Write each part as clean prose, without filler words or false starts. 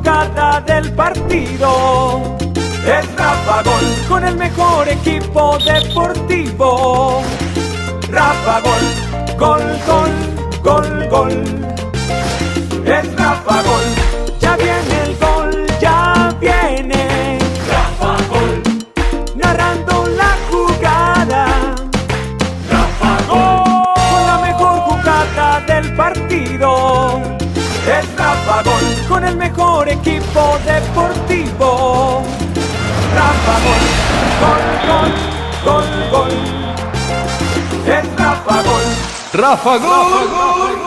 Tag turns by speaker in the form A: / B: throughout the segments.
A: jugada del partido. Es Rafa Gol con el mejor equipo deportivo. Rafa Gol, gol, gol, gol, gol. Es Rafa Gol, ya viene el gol, ya viene. Rafa Gol, narrando la jugada. Rafa Gol, con la mejor jugada del partido. Es Rafa Gol, con el mejor equipo deportivo. Rafa Gol, gol, gol, gol, gol. Es Rafa Gol.
B: Rafa Gol.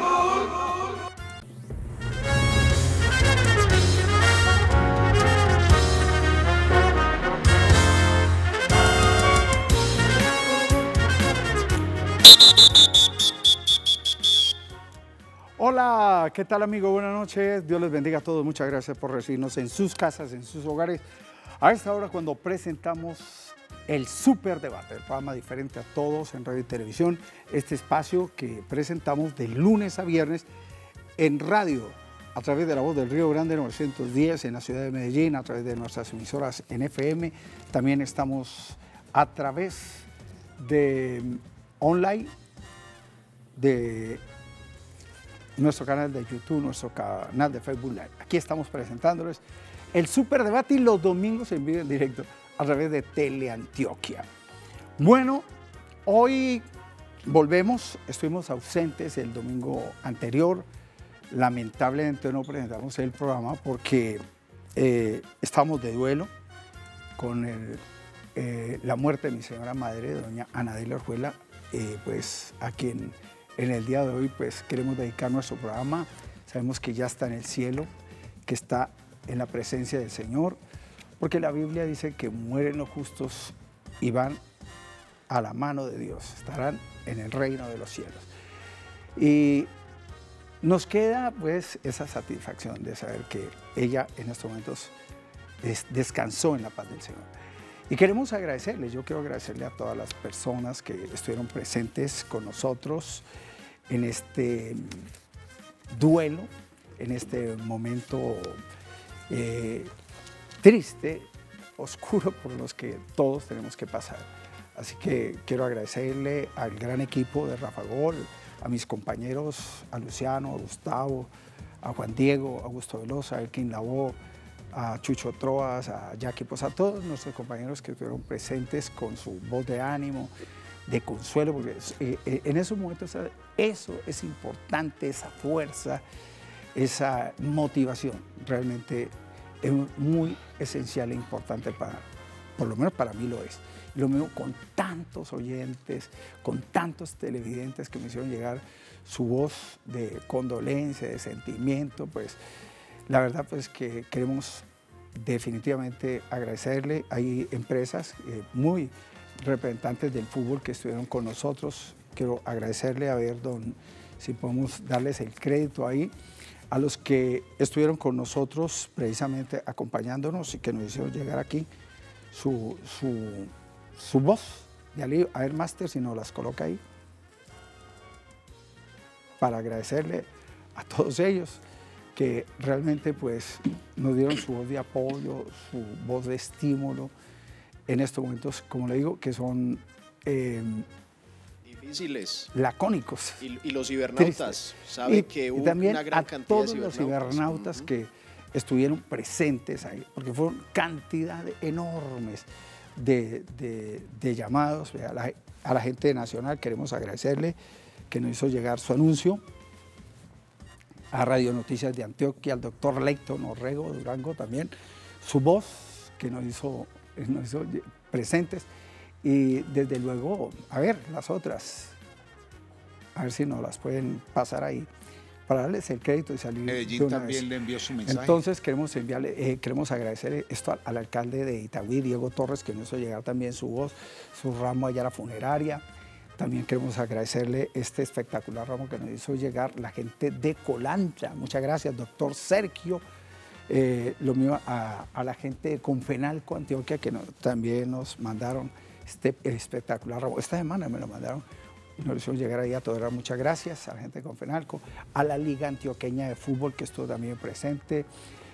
C: Hola, ¿qué tal amigo? Buenas noches, Dios les bendiga a todos, muchas gracias por recibirnos en sus casas, en sus hogares. A esta hora cuando presentamos el Superdebate, el programa diferente a todos en radio y televisión, este espacio que presentamos de lunes a viernes en radio, a través de la Voz del Río Grande 910 en la ciudad de Medellín, a través de nuestras emisoras en FM, también estamos a través de online, de nuestro canal de YouTube, nuestro canal de Facebook Live. Aquí estamos presentándoles el Superdebate y los domingos en vivo en directo a través de Teleantioquia. Bueno, hoy volvemos, estuvimos ausentes el domingo anterior, lamentablemente no presentamos el programa porque estamos de duelo con la muerte de mi señora madre, doña Anadelia Orjuela, pues a quien en el día de hoy pues queremos dedicar nuestro programa. Sabemos que ya está en el cielo, que está en la presencia del Señor, porque la Biblia dice que mueren los justos y van a la mano de Dios, estarán en el reino de los cielos. Y nos queda pues esa satisfacción de saber que ella en estos momentos descansó en la paz del Señor. Y queremos agradecerle, yo quiero agradecerle a todas las personas que estuvieron presentes con nosotros en este duelo, en este momento triste, oscuro por los que todos tenemos que pasar. Así que quiero agradecerle al gran equipo de Rafa Gol, a mis compañeros, a Luciano, a Gustavo, a Juan Diego, a Augusto Velosa, a Elkin Lavó, a Chucho Troas, a Jackie, pues a todos nuestros compañeros que estuvieron presentes con su voz de ánimo, de consuelo, porque en esos momentos eso es importante, esa fuerza, esa motivación, realmente es muy esencial e importante para, por lo menos para mí lo es. Y lo mismo con tantos oyentes, con tantos televidentes que me hicieron llegar su voz de condolencia, de sentimiento, pues la verdad pues que queremos definitivamente agradecerle. Hay empresas muy representantes del fútbol que estuvieron con nosotros. Quiero agradecerle, a ver, si podemos darles el crédito ahí, a los que estuvieron con nosotros precisamente acompañándonos y que nos hicieron llegar aquí su voz de alivio. A ver, Master, si nos las coloca ahí, para agradecerle a todos ellos que realmente pues nos dieron su voz de apoyo, su voz de estímulo en estos momentos, como le digo, que son
D: difíciles,
C: lacónicos.
D: Y los cibernautas, sabe que hubo una gran cantidad de cibernautas.
C: Todos los cibernautas que estuvieron presentes ahí, porque fueron cantidades enormes de llamados. A la gente de Nacional queremos agradecerle que nos hizo llegar su anuncio, a Radio Noticias de Antioquia, al doctor Leighton Orrego Durango también, su voz que nos hizo presentes, y desde luego, a ver, las otras, a ver si nos las pueden pasar ahí, para darles el crédito y salir.
B: Medellín también le envió su mensaje.
C: Entonces queremos agradecer esto al alcalde de Itagüí, Diego Torres, que nos hizo llegar también su voz, su ramo allá a la funeraria. También queremos agradecerle este espectacular ramo que nos hizo llegar la gente de Colantra. Muchas gracias, doctor Sergio. Lo mismo a la gente de Confenalco, Antioquia, que también nos mandaron este espectacular ramo. Esta semana me lo mandaron y nos hicieron llegar ahí a todos. Muchas gracias a la gente de Confenalco, a la Liga Antioqueña de Fútbol, que estuvo también presente,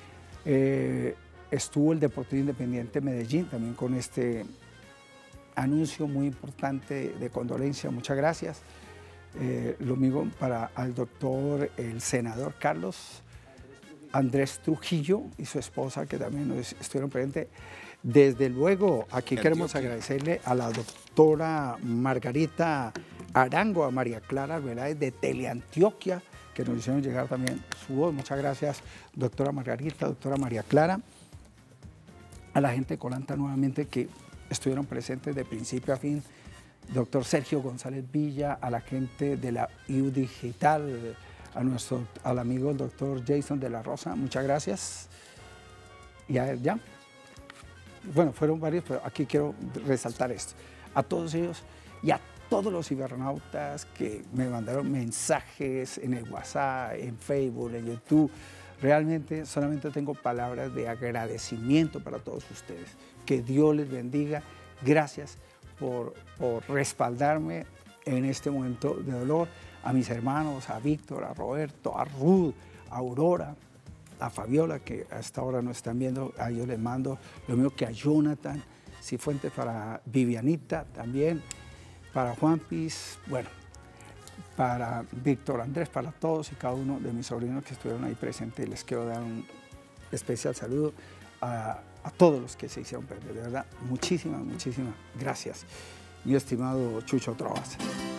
C: Estuvo el Deportivo Independiente Medellín también con este anuncio muy importante de condolencia, muchas gracias. Lo mismo para el doctor, el senador Carlos Andrés Trujillo y su esposa, que también estuvieron presentes. Desde luego, aquí queremos agradecerle a la doctora Margarita Arango, a María Clara Veláez de Teleantioquia, que nos hicieron llegar también su voz. Muchas gracias, doctora Margarita, doctora María Clara. A la gente de Colanta nuevamente que estuvieron presentes de principio a fin, doctor Sergio González Villa, a la gente de la IU Digital, al amigo el doctor Jason de la Rosa, muchas gracias. Y a él ya. Bueno, fueron varios, pero aquí quiero resaltar esto. A todos ellos y a todos los cibernautas que me mandaron mensajes en el WhatsApp, en Facebook, en YouTube. Realmente solamente tengo palabras de agradecimiento para todos ustedes. Que Dios les bendiga. Gracias por respaldarme en este momento de dolor. A mis hermanos, a Víctor, a Roberto, a Ruth, a Aurora, a Fabiola, que hasta ahora nos están viendo, a ellos les mando lo mismo que a Jonathan Cifuentes, para Vivianita también, para Juan Piz, bueno, para Víctor Andrés, para todos y cada uno de mis sobrinos que estuvieron ahí presentes. Les quiero dar un especial saludo a todos los que se hicieron perder, de verdad, muchísimas gracias, mi estimado Chucho Trovas.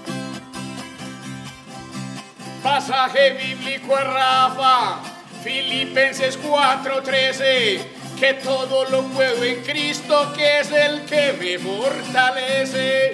E: Pasaje bíblico a Rafa, Filipenses 4:13, que todo lo puedo en Cristo, que es el que me fortalece.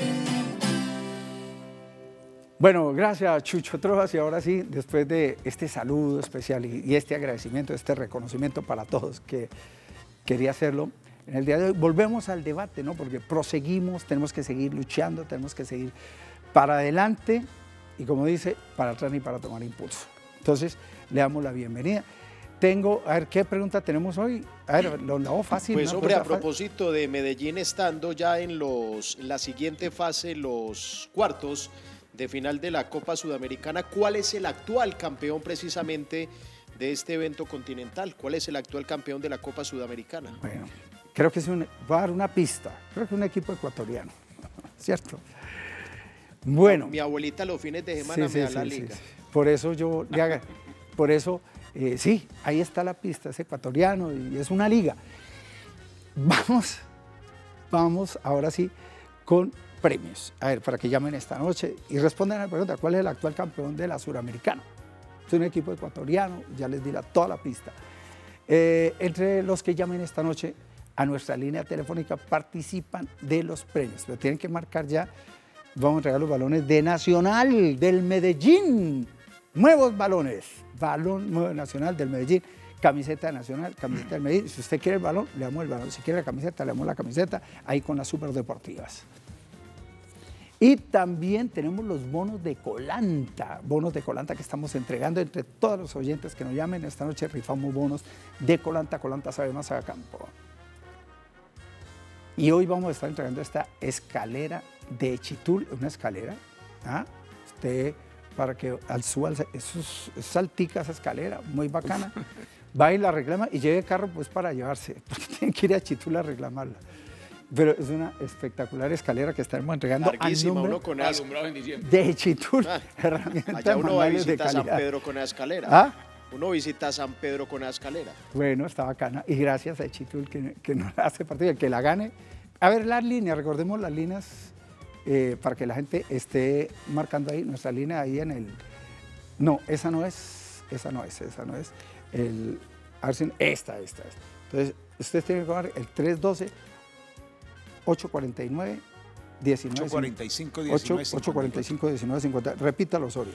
C: Bueno, gracias Chucho Trovas, y ahora sí, después de este saludo especial y este agradecimiento, este reconocimiento para todos que quería hacerlo, en el día de hoy volvemos al debate, ¿no? Porque proseguimos, tenemos que seguir luchando, tenemos que seguir para adelante y, como dice, para atrás ni para tomar impulso. Entonces, le damos la bienvenida. A ver, ¿qué pregunta tenemos hoy? A ver, lo hago fácil.
D: Pues hombre, a propósito de Medellín estando ya en la siguiente fase, los cuartos de final de la Copa Sudamericana, ¿cuál es el actual campeón precisamente de este evento continental? ¿Cuál es el actual campeón de la Copa Sudamericana?
C: Bueno, creo que voy a dar una pista. Creo que es un equipo ecuatoriano, ¿cierto? Bueno.
D: Mi abuelita los fines de semana me da la liga.
C: Sí. Por eso yo le haga, sí, ahí está la pista, es ecuatoriano y es una liga. Vamos ahora sí con premios. A ver, para que llamen esta noche y respondan a la pregunta, ¿cuál es el actual campeón de la Suramericana? Es un equipo ecuatoriano, ya les di toda la pista. Entre los que llamen esta noche a nuestra línea telefónica participan de los premios, pero tienen que marcar ya. Vamos a entregar los balones de Nacional del Medellín, nuevos balones, balón nuevo nacional del Medellín, camiseta de Nacional, camiseta del Medellín. Si usted quiere el balón, le damos el balón. Si quiere la camiseta, le damos la camiseta, ahí con las superdeportivas. Y también tenemos los bonos de Colanta que estamos entregando entre todos los oyentes que nos llamen. Esta noche rifamos bonos de Colanta. Colanta sabe más a campo. Y hoy vamos a estar entregando esta escalera de Chitul, una escalera, usted para que al suba, es saltica esa escalera, muy bacana, va y la reclama y lleve el carro pues para llevarse, porque tiene que ir a Chitul a reclamarla. Pero es una espectacular escalera que estaremos entregando al nombre de Chitul, herramientas
D: allá uno va a visitar San Pedro con la escalera. Uno visita San Pedro con la escalera.
C: Bueno, está bacana. Y gracias a Chitul que nos hace partido, el que la gane. A ver, las líneas, recordemos las líneas para que la gente esté marcando ahí, nuestra línea ahí en el... No, esa no es. A ver si... Esta. Entonces, ustedes tienen que marcar el 312-849-19... 845-1950. Repítalo, Osorio.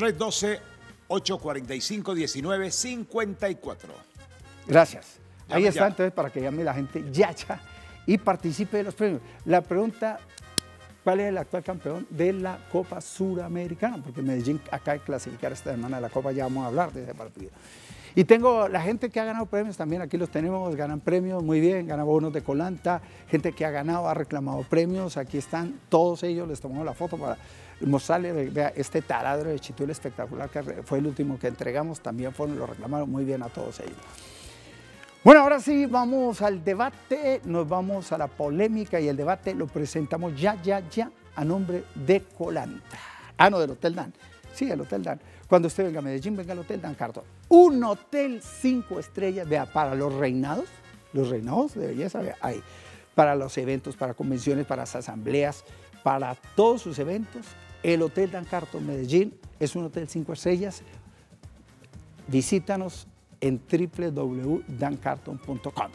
B: 312-845-1954.
C: Gracias. Ahí está, entonces, para que llame la gente ya y participe de los premios. La pregunta, ¿cuál es el actual campeón de la Copa Suramericana? Porque Medellín acaba de clasificar esta semana a la Copa, ya vamos a hablar de ese partido. Y tengo la gente que ha ganado premios también, aquí los tenemos, ganan premios, muy bien, ganan bonos de Colanta, gente que ha ganado, ha reclamado premios, aquí están todos ellos, les tomamos la foto para mostrarles, vea, este taladro de Chitul espectacular, que fue el último que entregamos, también lo reclamaron muy bien a todos ellos. Bueno, ahora sí, vamos al debate, nos vamos a la polémica y el debate lo presentamos ya a nombre de Colanta. Ah, no, del Hotel Dan. Sí, el Hotel Dan. Cuando usted venga a Medellín, venga al Hotel Dan Carton. Un hotel 5 estrellas, vea, para los reinados de belleza, vea, ahí. Para los eventos, para convenciones, para las asambleas, para todos sus eventos, el Hotel Dan Carton Medellín es un hotel 5 estrellas. Visítanos en www.dancarton.com.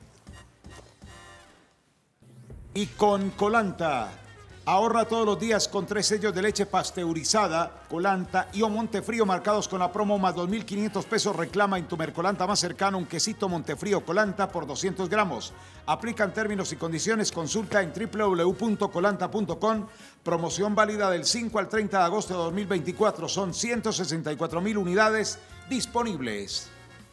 B: Y con Colanta, ahorra todos los días con 3 sellos de leche pasteurizada, Colanta y o Montefrío marcados con la promo más 2.500 pesos. Reclama en tu Mercolanta más cercano un quesito Montefrío Colanta por 200 gramos. Aplican términos y condiciones. Consulta en www.colanta.com. Promoción válida del 5 al 30 de agosto de 2024. Son 164.000 unidades disponibles.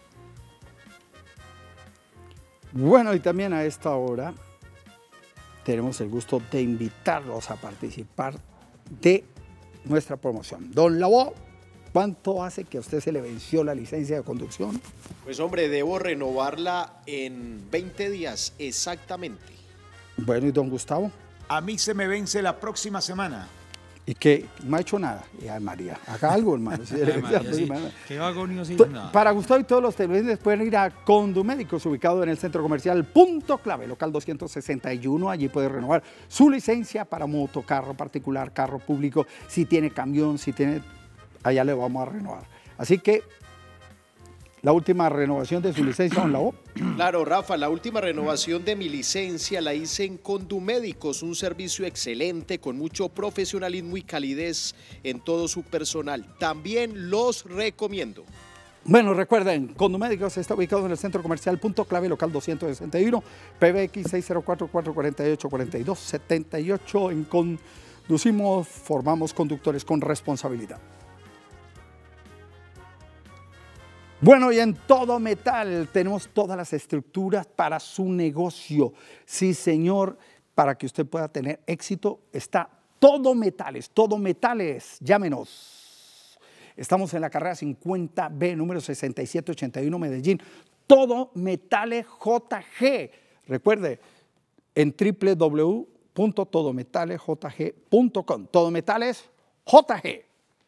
C: Bueno, y también a esta hora tenemos el gusto de invitarlos a participar de nuestra promoción. Don Labo, ¿cuánto hace que a usted se le venció la licencia de conducción?
D: Pues hombre, debo renovarla en 20 días exactamente.
C: Bueno, ¿y don Gustavo?
B: A mí se me vence la próxima semana.
C: ¿Y qué? No ha hecho nada. Y a María, haga algo, hermano. Sí,
F: ¿Qué hago ni no sé nada?
C: Para Gustavo y todos los televidentes pueden ir a Condumédicos, ubicado en el centro comercial Punto Clave, local 261. Allí puede renovar su licencia para moto, carro particular, carro público. Si tiene camión, si tiene, allá le vamos a renovar. Así que la última renovación de su licencia, don Labo.
D: Claro, Rafa, la última renovación de mi licencia la hice en Condumédicos, un servicio excelente con mucho profesionalismo y calidez en todo su personal. También los recomiendo.
C: Bueno, recuerden, Condumédicos está ubicado en el centro comercial Punto Clave, local 261, PBX 604-448-4278. En Conducimos, formamos conductores con responsabilidad. Bueno, y en Todo Metal tenemos todas las estructuras para su negocio. Sí, señor, para que usted pueda tener éxito está Todo Metales, Todo Metales, llámenos. Estamos en la carrera 50B, número 6781, Medellín. Todo Metales JG. Recuerde, en www.todometalesjg.com. Todo Metales JG.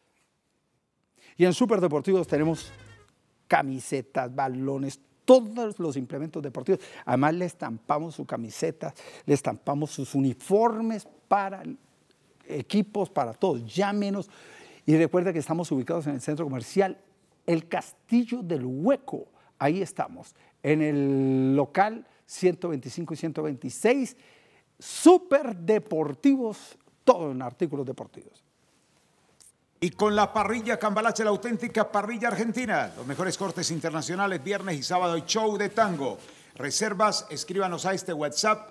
C: Y en Superdeportivos tenemos camisetas, balones, todos los implementos deportivos. Además le estampamos su camiseta, le estampamos sus uniformes para equipos, para todos. Llámenos y recuerda que estamos ubicados en el centro comercial El Castillo del Hueco. Ahí estamos, en el local 125 y 126. Superdeportivos, todo en artículos deportivos.
B: Y con la parrilla Cambalache, la auténtica parrilla argentina. Los mejores cortes internacionales, viernes y sábado y show de tango. Reservas, escríbanos a este WhatsApp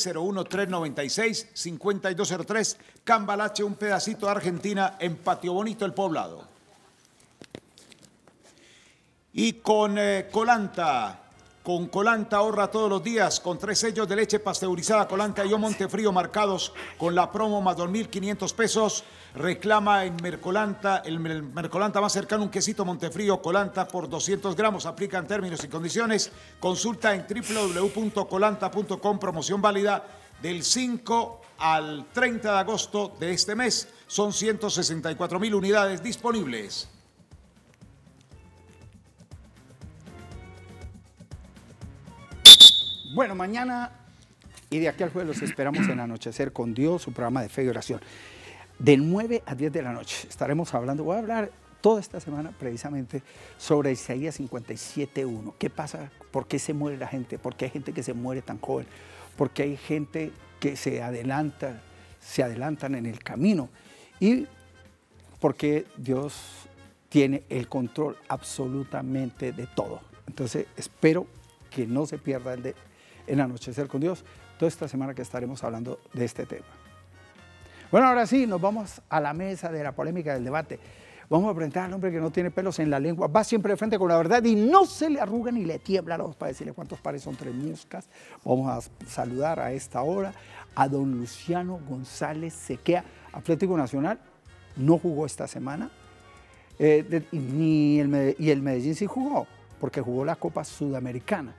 B: 301-396-5203. Cambalache, un pedacito de Argentina en Patio Bonito, El Poblado. Y con Colanta. Con Colanta ahorra todos los días con 3 sellos de leche pasteurizada Colanta y o Montefrío marcados con la promo más 2.500 pesos. Reclama en Mercolanta, el Mercolanta más cercano un quesito Montefrío Colanta por 200 gramos. Aplican términos y condiciones. Consulta en www.colanta.com. Promoción válida del 5 al 30 de agosto de este mes. Son 164.000 unidades disponibles.
C: Bueno, mañana y de aquí al jueves los esperamos en Anochecer con Dios, su programa de fe y oración. De 9 a 10 de la noche estaremos hablando, voy a hablar toda esta semana precisamente sobre Isaías 57:1. ¿Qué pasa? ¿Por qué se muere la gente? ¿Por qué hay gente que se muere tan joven? ¿Por qué hay gente que se adelantan en el camino? Y porque Dios tiene el control absolutamente de todo. Entonces espero que no se pierda en Anochecer con Dios, toda esta semana que estaremos hablando de este tema. Bueno, ahora sí, nos vamos a la mesa de la polémica del debate. Vamos a presentar al hombre que no tiene pelos en la lengua, va siempre de frente con la verdad y no se le arruga ni le tiembla la voz para decirle cuántos pares son 3 moscas. Vamos a saludar a esta hora a don Luciano González Sequea, Atlético Nacional, no jugó esta semana, y el Medellín sí jugó, porque jugó la Copa Sudamericana.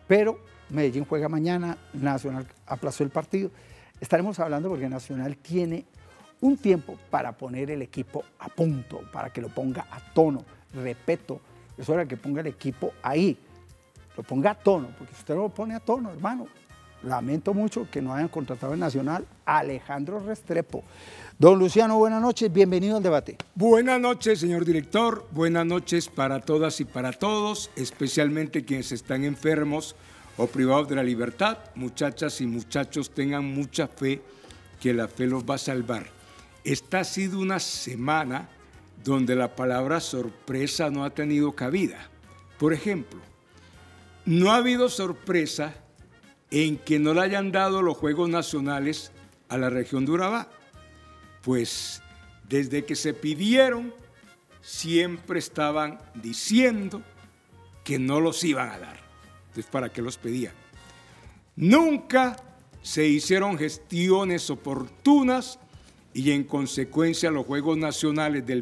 C: pero Medellín juega mañana, Nacional aplazó el partido. Estaremos hablando porque Nacional tiene un tiempo para poner el equipo a punto, para que lo ponga a tono. Repito, es hora que ponga el equipo ahí, lo ponga a tono, porque si usted no lo pone a tono, hermano, lamento mucho que no hayan contratado en Nacional a Alejandro Restrepo. Don Luciano, buenas noches, bienvenido al debate.
G: Buenas noches, señor director, buenas noches para todas y para todos, especialmente quienes están enfermos o privados de la libertad. Muchachas y muchachos, tengan mucha fe, que la fe los va a salvar. Esta ha sido una semana donde la palabra sorpresa no ha tenido cabida. Por ejemplo, no ha habido sorpresa en que no le hayan dado los Juegos Nacionales a la región de Urabá. Pues desde que se pidieron, siempre estaban diciendo que no los iban a dar. Entonces, ¿para qué los pedían? Nunca se hicieron gestiones oportunas y en consecuencia los Juegos Nacionales del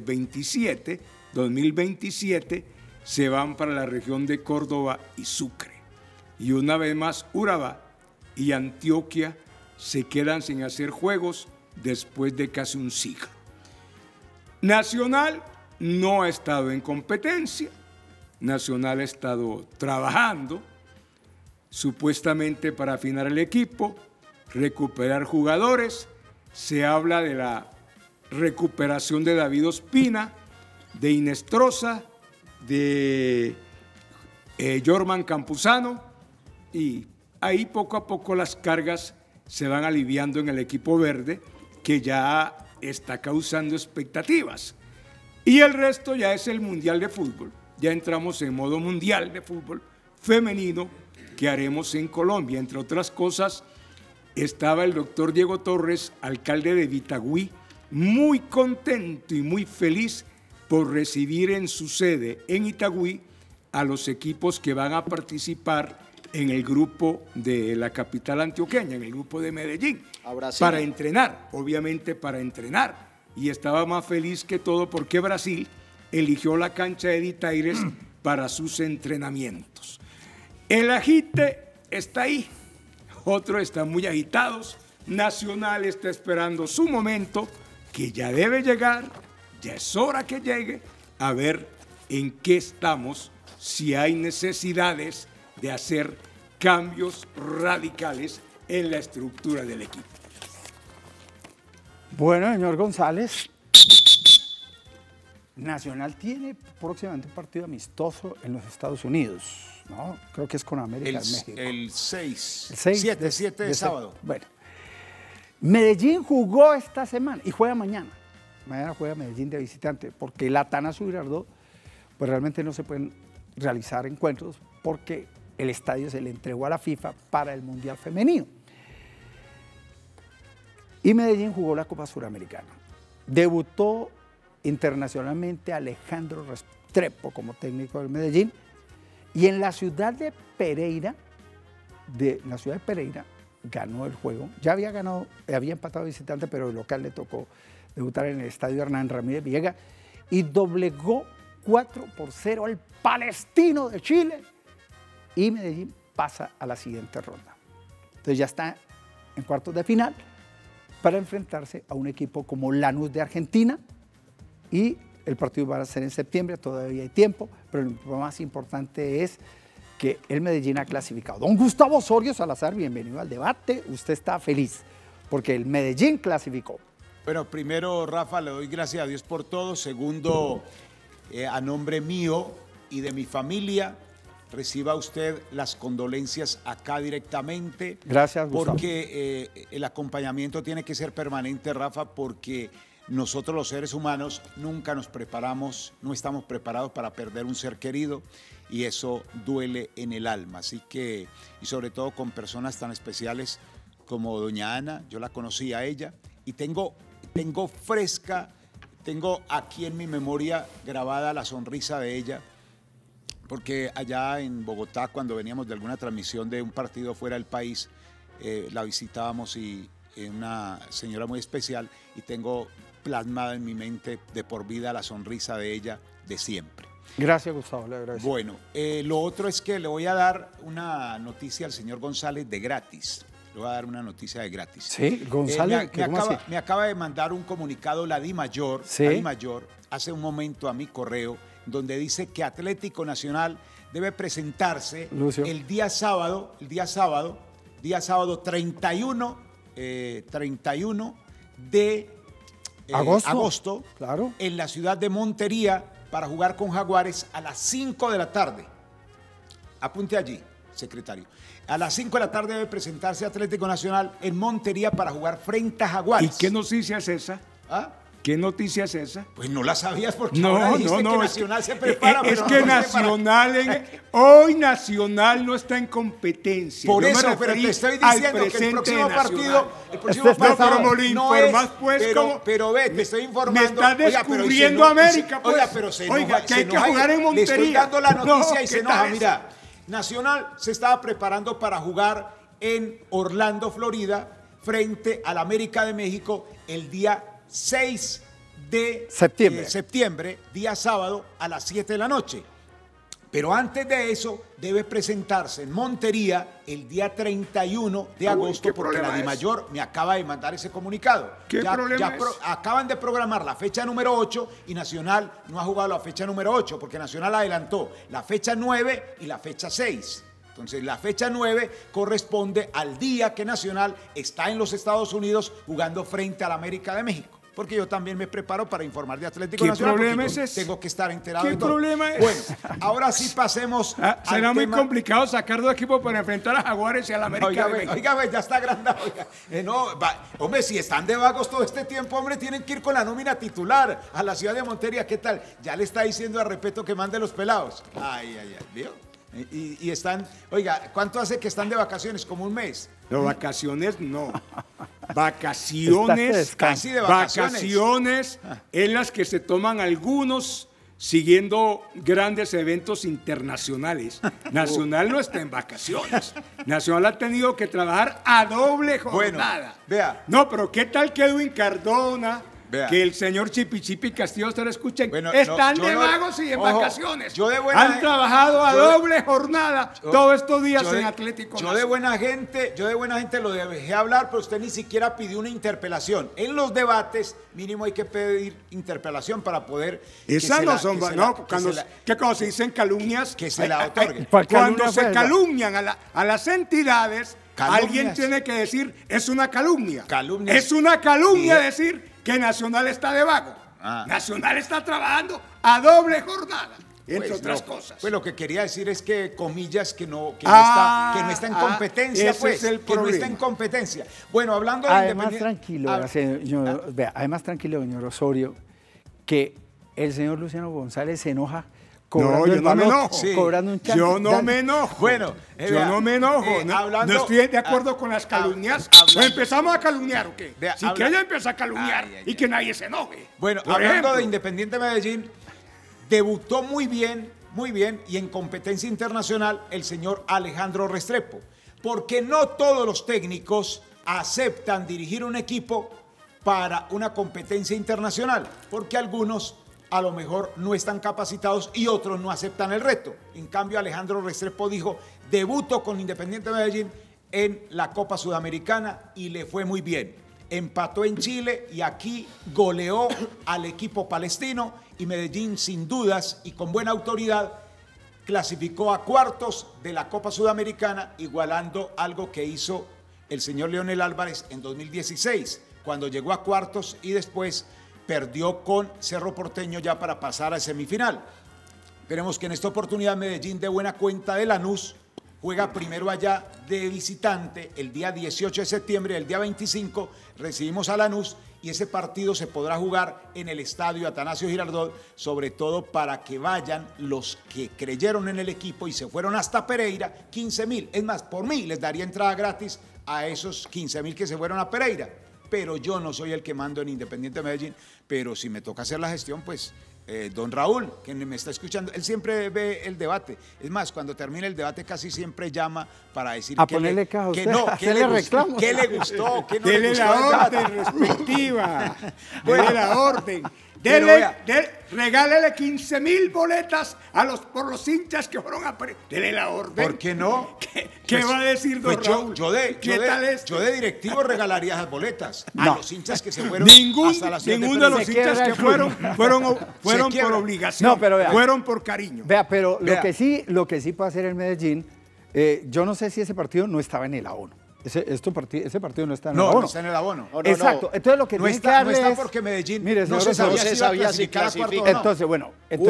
G: 2027, se van para la región de Córdoba y Sucre. Y una vez más Urabá y Antioquia se quedan sin hacer juegos después de casi un siglo. Nacional no ha estado en competencia, Nacional ha estado trabajando supuestamente para afinar el equipo, recuperar jugadores. Se habla de la recuperación de David Ospina, de Inestrosa, de Jorman Campuzano, y ahí poco a poco las cargas se van aliviando en el equipo verde, que ya está causando expectativas. Y el resto ya es el Mundial de Fútbol. Ya entramos en modo Mundial de Fútbol femenino que haremos en Colombia. Entre otras cosas, estaba el doctor Diego Torres, alcalde de Vitagüí, muy contento y muy feliz por recibir en su sede en Itagüí a los equipos que van a participar en el grupo de la capital antioqueña, en el grupo de Medellín, para entrenar, obviamente para entrenar. Y estaba más feliz que todo porque Brasil eligió la cancha de Ditaires para sus entrenamientos. El agite está ahí, otros están muy agitados. Nacional está esperando su momento, que ya debe llegar, ya es hora que llegue, a ver en qué estamos, si hay necesidades de hacer cambios radicales en la estructura del equipo.
C: Bueno, señor González, Nacional tiene próximamente un partido amistoso en los Estados Unidos, ¿no? Creo que es con América de México.
B: El 6.
C: El 6
B: 7 de sábado.
C: Bueno, Medellín jugó esta semana y juega mañana. Mañana juega Medellín de visitante, porque la Atanasio Girardot, pues realmente no se pueden realizar encuentros porque el estadio se le entregó a la FIFA para el Mundial Femenino. Y Medellín jugó la Copa Suramericana. Debutó internacionalmente Alejandro Restrepo como técnico del Medellín, y en la ciudad de Pereira, ganó el juego. Ya había ganado, había empatado visitante, pero el local le tocó debutar en el estadio Hernán Ramírez Villegas y doblegó 4-0 al Palestino de Chile, y Medellín pasa a la siguiente ronda. Entonces ya está en cuartos de final para enfrentarse a un equipo como Lanús de Argentina, y el partido va a ser en septiembre, todavía hay tiempo, pero lo más importante es que el Medellín ha clasificado. Don Gustavo Osorio Salazar, bienvenido al debate. Usted está feliz porque el Medellín clasificó.
B: Bueno, primero, Rafa, le doy gracias a Dios por todo. Segundo, a nombre mío y de mi familia, reciba usted las condolencias acá directamente.
C: Gracias, Gustavo.
B: Porque el acompañamiento tiene que ser permanente, Rafa, porque nosotros los seres humanos nunca nos preparamos, no estamos preparados para perder un ser querido, y eso duele en el alma. Así que, y sobre todo con personas tan especiales como doña Ana, yo la conocí a ella y tengo fresca, tengo aquí en mi memoria grabada la sonrisa de ella, porque allá en Bogotá, cuando veníamos de alguna transmisión de un partido fuera del país, la visitábamos, y una señora muy especial, y tengo plasmada en mi mente de por vida la sonrisa de ella de siempre.
C: Gracias, Gustavo, le agradezco.
B: Bueno, lo otro es que le voy a dar una noticia al señor González de gratis. Le voy a dar una noticia de gratis.
C: Sí, González,
B: me acaba de mandar un comunicado la DIMAYOR,
C: ¿sí?
B: La DIMAYOR hace un momento a mi correo, donde dice que Atlético Nacional debe presentarse el día sábado 31 de agosto,
C: claro,
B: en la ciudad de Montería para jugar con Jaguares a las 5 de la tarde. Apunte allí, secretario. A las 5 de la tarde debe presentarse Atlético Nacional en Montería para jugar frente a Jaguares.
G: ¿Y qué noticia es esa?
B: ¿Ah?
G: ¿Qué noticia es esa?
B: Pues no la sabías porque ahora dijiste que Nacional se prepara.
G: Es que Nacional, hoy Nacional no está en competencia.
B: Por eso, pero te estoy diciendo que el próximo partido
G: no es,
B: pues, pero ve, te estoy informando.
G: Me está descubriendo América, pues.
B: Oiga, pero se enoja,
G: oiga, que hay que jugar en Montería.
B: Le estoy dando la noticia y se enoja. Mira, Nacional se estaba preparando para jugar en Orlando, Florida, frente al América de México el día 6 de septiembre, día sábado a las 7 de la noche. Pero antes de eso debe presentarse en Montería el día 31 de agosto porque la DIMAYOR me acaba de mandar ese comunicado.
G: ¿Qué problema es?
B: Acaban de programar la fecha número 8 y Nacional no ha jugado la fecha número 8 porque Nacional adelantó la fecha 9 y la fecha 6. Entonces, la fecha 9 corresponde al día que Nacional está en los Estados Unidos jugando frente al América de México. Porque yo también me preparo para informar de Atlético Nacional.
G: ¿Qué problema es ese?
B: Tengo que estar enterado de todo.
G: ¿Qué problema es?
B: Bueno, ahora sí pasemos
G: será muy complicado sacar dos equipos para enfrentar a Jaguares y al América de México.
B: Oiga, ya está agrandado. Hombre, si están de vagos todo este tiempo, hombre, tienen que ir con la nómina titular a la ciudad de Montería. ¿Qué tal? Ya le está diciendo a Repeto que mande los pelados. Ay, ¿vio? Y están, oiga, ¿cuánto hace que están de vacaciones? ¿Como un mes?
G: No, vacaciones no. Vacaciones,
B: casi de vacaciones.
G: Vacaciones en las que se toman algunos siguiendo grandes eventos internacionales. Nacional no está en vacaciones. Nacional ha tenido que trabajar a doble jornada.
B: Bueno, vea.
G: No, pero ¿qué tal que Edwin Cardona?
B: Vea.
G: Que el señor Chipi Castillo se lo escuchen.
B: Bueno,
G: están de vagos y en vacaciones. Han trabajado a doble jornada todos estos días en Atlético Nacional.
B: Yo de buena gente lo dejé hablar, pero usted ni siquiera pidió una interpelación. En los debates, mínimo hay que pedir interpelación para poder.
G: Esas no son. Cuando se dicen calumnias.
B: Que se la otorguen.
G: Cuando se calumnian a las entidades, alguien tiene que decir, es una calumnia. Es una calumnia decir que Nacional está de vago. Nacional está trabajando a doble jornada, entre otras cosas.
B: Pues lo que quería decir es que, comillas, que no está en competencia, pues. Que no está en competencia. Bueno, hablando de
C: además tranquilo, señor Osorio, que el señor Luciano González se enoja.
G: No, yo no me enojo.
C: Cobrando un chance.
G: Yo no me enojo.
B: Bueno,
G: yo no me enojo. No estoy de acuerdo con las calumnias. ¿Empezamos a calumniar o qué? Si que ella empieza a calumniar y que nadie se enoje.
B: Bueno, hablando de Independiente Medellín, debutó muy bien, y en competencia internacional el señor Alejandro Restrepo. Porque no todos los técnicos aceptan dirigir un equipo para una competencia internacional. Porque algunos a lo mejor no están capacitados y otros no aceptan el reto. En cambio, Alejandro Restrepo dijo, debuto con Independiente Medellín en la Copa Sudamericana y le fue muy bien. Empató en Chile y aquí goleó al equipo palestino y Medellín, sin dudas y con buena autoridad, clasificó a cuartos de la Copa Sudamericana, igualando algo que hizo el señor Leonel Álvarez en 2016, cuando llegó a cuartos y después perdió con Cerro Porteño ya para pasar a semifinal. Esperemos que en esta oportunidad Medellín dé buena cuenta de Lanús, juega primero allá de visitante el día 18 de septiembre, el día 25 recibimos a Lanús y ese partido se podrá jugar en el estadio Atanasio Girardot, sobre todo para que vayan los que creyeron en el equipo y se fueron hasta Pereira, 15.000. Es más, por mí les daría entrada gratis a esos 15.000 que se fueron a Pereira. Pero yo no soy el que mando en Independiente Medellín, pero si me toca hacer la gestión, pues don Raúl, que me está escuchando, él siempre ve el debate. Es más, cuando termina el debate casi siempre llama para decir
C: que le gustó, qué no
G: le gustó, qué no le gustó. Dele la orden respectiva, dele la orden. Regálele 15.000 boletas por los hinchas que fueron a... Dele la orden.
B: ¿Por qué no?
G: ¿Qué va a decir don Raúl?
B: Yo de directivo regalaría esas boletas a los hinchas que se fueron hasta la ciudad.
G: Ninguno de los hinchas que fueron por obligación,
C: no, pero vea,
G: fueron por cariño.
C: Vea, pero lo que sí puede hacer el Medellín, yo no sé si ese partido no estaba en el abono. Ese partido no está en el abono.
B: No está en el abono.
C: Exacto. Entonces lo que tiene que darle
B: no está porque Medellín
C: no se
D: sabía si clasifica.
C: Entonces, bueno.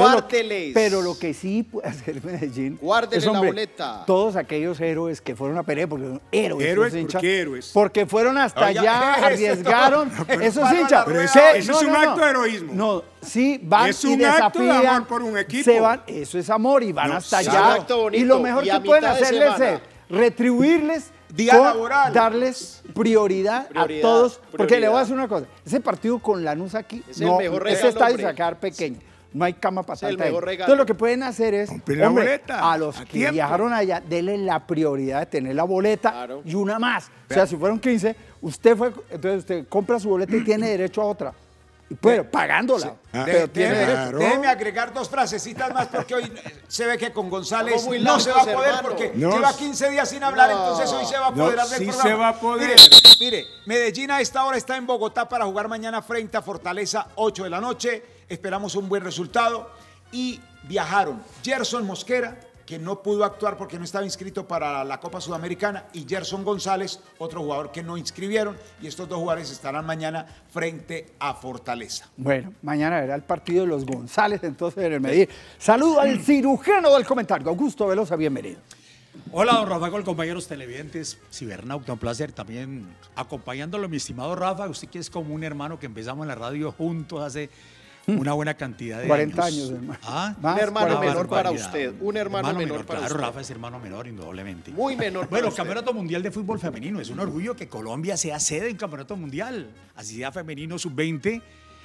C: Pero lo que sí puede hacer Medellín
D: Guárdele
C: es, hombre,
D: la boleta.
C: Todos aquellos héroes que fueron a Pereira, porque son héroes.
G: ¿Héroes? ¿Por qué héroes?
C: Porque fueron hasta allá, arriesgaron. Esos hinchas.
G: Pero eso es un acto de heroísmo.
C: No, sí, van
G: es
C: y
G: un
C: desafían.
G: Acto de amor por un equipo.
C: Se van, eso es amor y van hasta allá. Y lo mejor que pueden hacerles es retribuirles
B: día laboral,
C: darles prioridad a todos, porque le voy a decir una cosa, ese partido con Lanús aquí, ese estadio se va a quedar pequeño, no hay cama para tanta gente. Entonces lo que pueden hacer es, hombre, a los que viajaron allá, denle la prioridad de tener la boleta y una más. O sea, si fueron 15, entonces usted compra su boleta y tiene derecho a otra. Pero pagándola. Sí. Pero
B: déjeme agregar 2 frasecitas más porque hoy se ve que con González no se va a poder porque lleva 15 días sin hablar, entonces hoy se va a poder hacer el programa.
G: Se va a poder.
B: Mire, Medellín a esta hora está en Bogotá para jugar mañana frente a Fortaleza, 8 de la noche. Esperamos un buen resultado. Y viajaron Gerson Mosquera, que no pudo actuar porque no estaba inscrito para la Copa Sudamericana, y Gerson González, otro jugador que no inscribieron, y estos 2 jugadores estarán mañana frente a Fortaleza.
C: Bueno, mañana verá el partido de los González, entonces en el Medellín. Saludo al cirujano del comentario, Augusto Velosa, bienvenido.
F: Hola, don Rafa, con compañeros televidentes, cibernauta, un placer también acompañándolo, mi estimado Rafa, usted que es como un hermano que empezamos en la radio juntos hace una buena cantidad de
C: 40 años, hermano.
D: Un hermano menor para usted. Un hermano menor para usted.
F: Claro, Rafa es hermano menor, indudablemente.
D: Muy menor para
F: Bueno,
D: usted.
F: Campeonato Mundial de Fútbol Femenino. Es un orgullo que Colombia sea sede en Campeonato Mundial. Así sea femenino sub-20.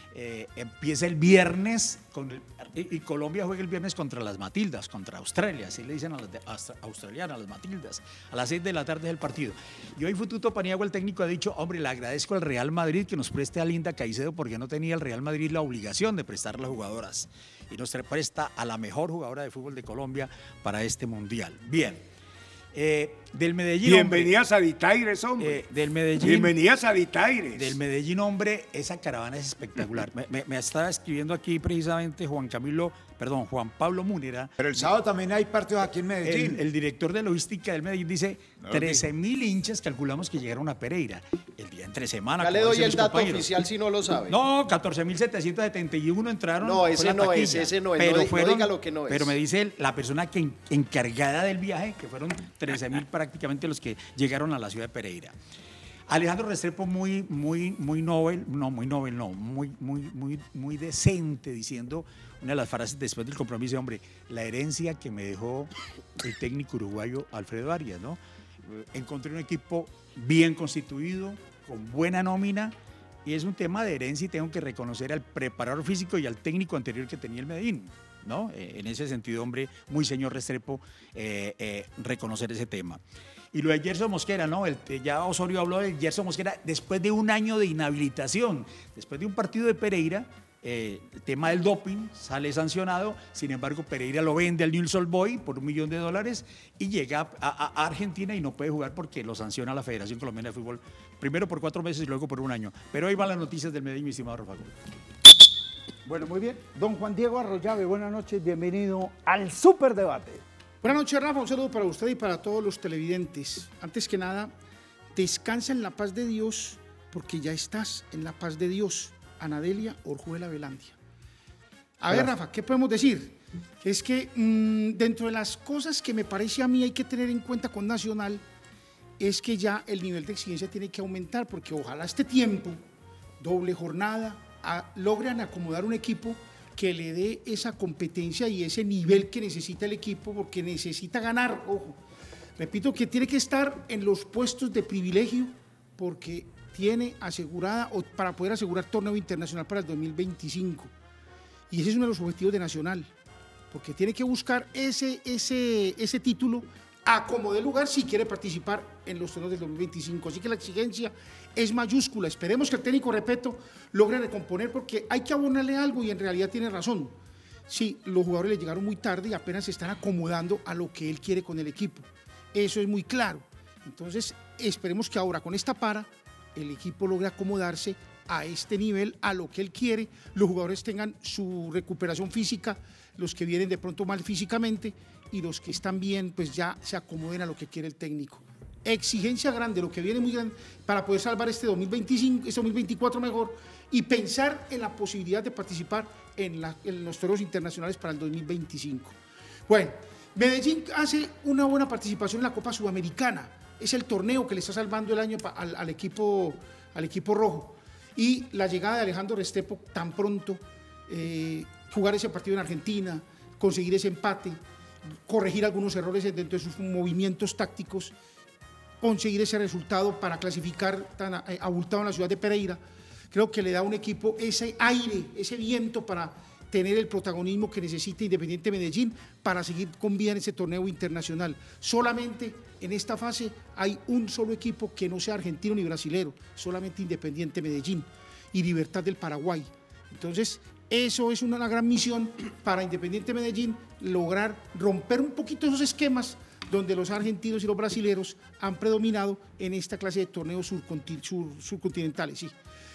F: Empieza el viernes y Colombia juega el viernes contra las Matildas, contra Australia, así le dicen a las australianas, las Matildas. A las 6 de la tarde es el partido. Y hoy Fututo Paniagua, el técnico, ha dicho, hombre, le agradezco al Real Madrid que nos preste a Linda Caicedo porque no tenía el Real Madrid la obligación de prestar a las jugadoras. Y nos presta a la mejor jugadora de fútbol de Colombia para este Mundial. Bien. Del Medellín,
G: bienvenidas a Ditaires, hombre.
F: Del Medellín.
G: Bienvenidas a Ditaires.
F: Del Medellín, hombre, esa caravana es espectacular. Me estaba escribiendo aquí precisamente Juan Pablo Múnera.
B: Pero el sábado también hay partidos aquí en Medellín.
F: El director de logística del Medellín dice 13.000 hinchas calculamos que llegaron a Pereira. El día entre semana.
D: Ya le doy el dato oficial si no lo sabe.
F: No, 14.771 entraron.
D: No, ese no es.
F: Pero
D: no diga lo que no es.
F: Pero me dice la persona encargada del viaje que fueron 13.000 prácticamente los que llegaron a la ciudad de Pereira. Alejandro Restrepo muy decente, diciendo una de las frases después del compromiso, hombre, la herencia que me dejó el técnico uruguayo Alfredo Arias, ¿no? Encontré un equipo bien constituido, con buena nómina, y es un tema de herencia y tengo que reconocer al preparador físico y al técnico anterior que tenía el Medellín, ¿no? En ese sentido, hombre, muy señor Restrepo, reconocer ese tema. Y lo de Gerson Mosquera, ¿no? Ya Osorio habló de Gerson Mosquera después de un año de inhabilitación, después de un partido de Pereira, el tema del doping, sale sancionado, sin embargo Pereira lo vende al Newell's Old Boys por $1 millón y llega a Argentina y no puede jugar porque lo sanciona la Federación Colombiana de Fútbol, primero por 4 meses y luego por 1 año. Pero ahí van las noticias del Medellín, mi estimado Rafa.
C: Bueno, muy bien. Don Juan Diego Arroyave, buenas noches, bienvenido al Superdebate.
H: Buenas noches, Rafa, un saludo para usted y para todos los televidentes. Antes que nada, descansa en la paz de Dios, porque ya estás en la paz de Dios. Anadelia Orjuela Velandia. A ver, Rafa, ¿qué podemos decir? Es que dentro de las cosas que me parece a mí hay que tener en cuenta con Nacional, es que ya el nivel de exigencia tiene que aumentar, porque ojalá este tiempo, doble jornada, logran acomodar un equipo que le dé esa competencia y ese nivel que necesita el equipo, porque necesita ganar, ojo. Repito que tiene que estar en los puestos de privilegio, porque tiene asegurada, o para poder asegurar torneo internacional para el 2025. Y ese es uno de los objetivos de Nacional, porque tiene que buscar ese título a como de lugar si quiere participar en los torneos del 2025. Así que la exigencia es mayúscula. Esperemos que el técnico, repito, logre recomponer, porque hay que abonarle algo y en realidad tiene razón. Sí, los jugadores le llegaron muy tarde y apenas se están acomodando a lo que él quiere con el equipo. Eso es muy claro. Entonces, esperemos que ahora con esta para, el equipo logre acomodarse a este nivel, a lo que él quiere, los jugadores tengan su recuperación física, los que vienen de pronto mal físicamente y los que están bien, pues ya se acomoden a lo que quiere el técnico. Exigencia grande, lo que viene muy grande, para poder salvar este 2025, este 2024 mejor, y pensar en la posibilidad de participar en los torneos internacionales para el 2025. Bueno, Medellín hace una buena participación en la Copa Sudamericana, es el torneo que le está salvando el año al equipo rojo. Y la llegada de Alejandro Restrepo tan pronto, jugar ese partido en Argentina, conseguir ese empate, corregir algunos errores dentro de sus movimientos tácticos, conseguir ese resultado para clasificar tan abultado en la ciudad de Pereira, creo que le da a un equipo ese aire, ese viento para tener el protagonismo que necesita Independiente Medellín para seguir con vida en ese torneo internacional. Solamente en esta fase hay un solo equipo que no sea argentino ni brasilero, solamente Independiente Medellín y Libertad del Paraguay. Entonces, eso es una gran misión para Independiente Medellín, lograr romper un poquito esos esquemas donde los argentinos y los brasileros han predominado en esta clase de torneos surcontinentales. Sí.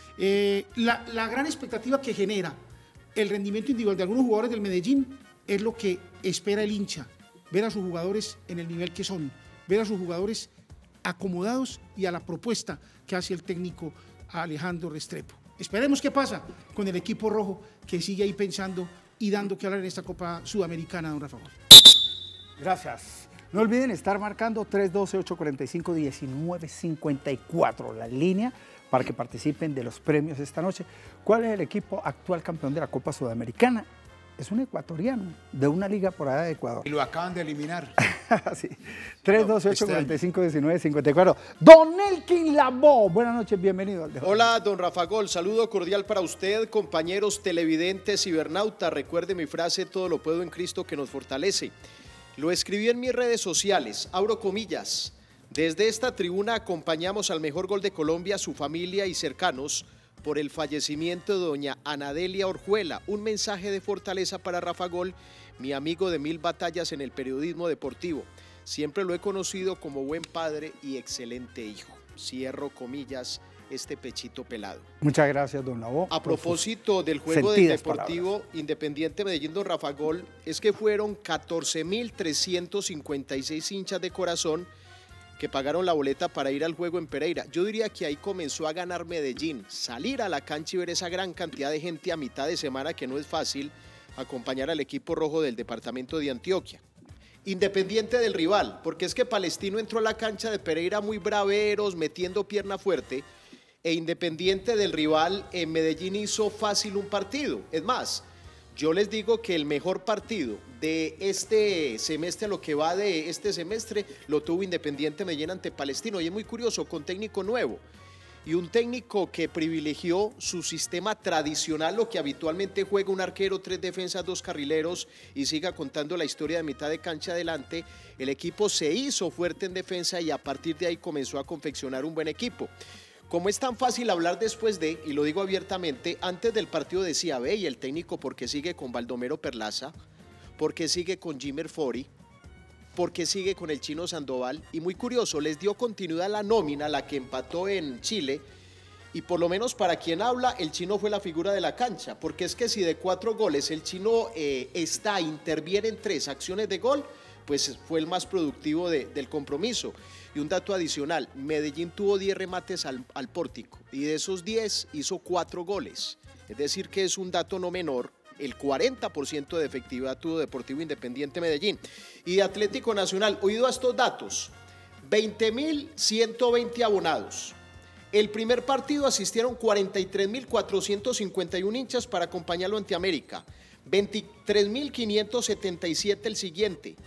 H: La gran expectativa que genera el rendimiento individual de algunos jugadores del Medellín es lo que espera el hincha, ver a sus jugadores en el nivel que son, ver a sus jugadores acomodados y a la propuesta que hace el técnico Alejandro Restrepo. Esperemos qué pasa con el equipo rojo que sigue ahí pensando y dando que hablar en esta Copa Sudamericana, don Rafa.
C: Gracias. No olviden estar marcando 312-845-1954, la línea para que participen de los premios esta noche. ¿Cuál es el equipo actual campeón de la Copa Sudamericana? Es un ecuatoriano, de una liga por allá de Ecuador.
B: Y lo acaban de eliminar.
C: Sí. 312-845-1954. Don Elkin Lavoe, buenas noches, bienvenido al Dejo.
D: Hola, don Rafa Gol, saludo cordial para usted, compañeros televidentes, cibernautas. Recuerde mi frase, todo lo puedo en Cristo que nos fortalece. Lo escribí en mis redes sociales, abro comillas. Desde esta tribuna acompañamos al mejor gol de Colombia, su familia y cercanos, por el fallecimiento de doña Anadelia Orjuela. Un mensaje de fortaleza para Rafa Gol, mi amigo de 1000 batallas en el periodismo deportivo. Siempre lo he conocido como buen padre y excelente hijo. Cierro comillas, este pechito pelado.
C: Muchas gracias, don Lavoe.
D: A propósito del juego del Deportivo Independiente Medellín, don Rafa Gol, es que fueron 14.356 hinchas de corazón que pagaron la boleta para ir al juego en Pereira. Yo diría que ahí comenzó a ganar Medellín, salir a la cancha y ver esa gran cantidad de gente a mitad de semana, que no es fácil acompañar al equipo rojo del departamento de Antioquia. Independiente del rival, porque es que Palestino entró a la cancha de Pereira muy braveros, metiendo pierna fuerte, e Independiente del rival en Medellín hizo fácil un partido. Es más, yo les digo que el mejor partido de este semestre, lo que va de este semestre, lo tuvo Independiente Medellín ante Palestino. Y es muy curioso, con técnico nuevo y un técnico que privilegió su sistema tradicional, lo que habitualmente juega un arquero, 3 defensas, 2 carrileros, y siga contando la historia de mitad de cancha adelante. El equipo se hizo fuerte en defensa y a partir de ahí comenzó a confeccionar un buen equipo. Como es tan fácil hablar después de, y lo digo abiertamente, antes del partido decía, ve, y el técnico, ¿por qué sigue con Baldomero Perlaza? ¿Por qué sigue con Jimmer Fori? ¿Por qué sigue con el Chino Sandoval? Y muy curioso, les dio continuidad a la nómina, la que empató en Chile, y por lo menos para quien habla, el Chino fue la figura de la cancha, porque es que si de 4 goles el Chino interviene en 3 acciones de gol, pues fue el más productivo del compromiso. Y un dato adicional, Medellín tuvo 10 remates al pórtico y de esos 10 hizo 4 goles. Es decir que es un dato no menor, el 40% de efectividad tuvo Deportivo Independiente Medellín. Y de Atlético Nacional, oído a estos datos, 20.120 abonados. El primer partido asistieron 43.451 hinchas para acompañarlo ante América. 23.577 el siguiente,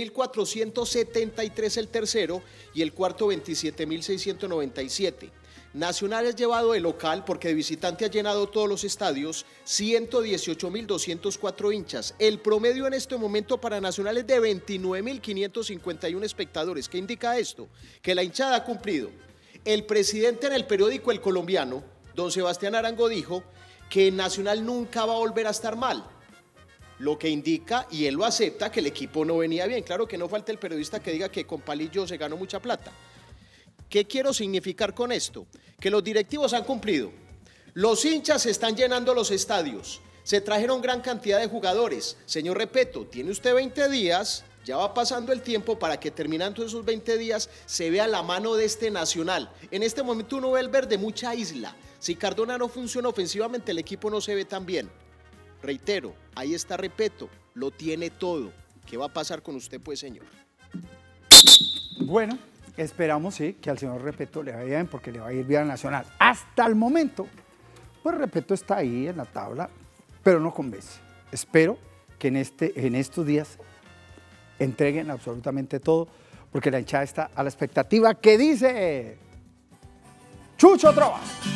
D: 23.473 el tercero y el cuarto 27.697. Nacional es llevado de local, porque de visitante ha llenado todos los estadios, 118.204 hinchas. El promedio en este momento para Nacional es de 29.551 espectadores. ¿Qué indica esto? Que la hinchada ha cumplido. El presidente en el periódico El Colombiano, don Sebastián Arango, dijo que Nacional nunca va a volver a estar mal. Lo que indica, y él lo acepta, que el equipo no venía bien. Claro que no falta el periodista que diga que con Palillo se ganó mucha plata. ¿Qué quiero significar con esto? Que los directivos han cumplido. Los hinchas están llenando los estadios. Se trajeron gran cantidad de jugadores. Señor Repetto, tiene usted 20 días, ya va pasando el tiempo para que terminando esos 20 días se vea la mano de este Nacional. En este momento uno ve el verde mucha isla. Si Cardona no funciona ofensivamente, el equipo no se ve tan bien. Reitero, ahí está Repetto, lo tiene todo. ¿Qué va a pasar con usted, pues, señor?
C: Bueno, esperamos, sí, que al señor Repetto le vaya bien, porque le va a ir bien a Nacional. Hasta el momento, pues Repetto está ahí en la tabla, pero no convence. Espero que en estos días entreguen absolutamente todo, porque la hinchada está a la expectativa que dice Chucho Trova.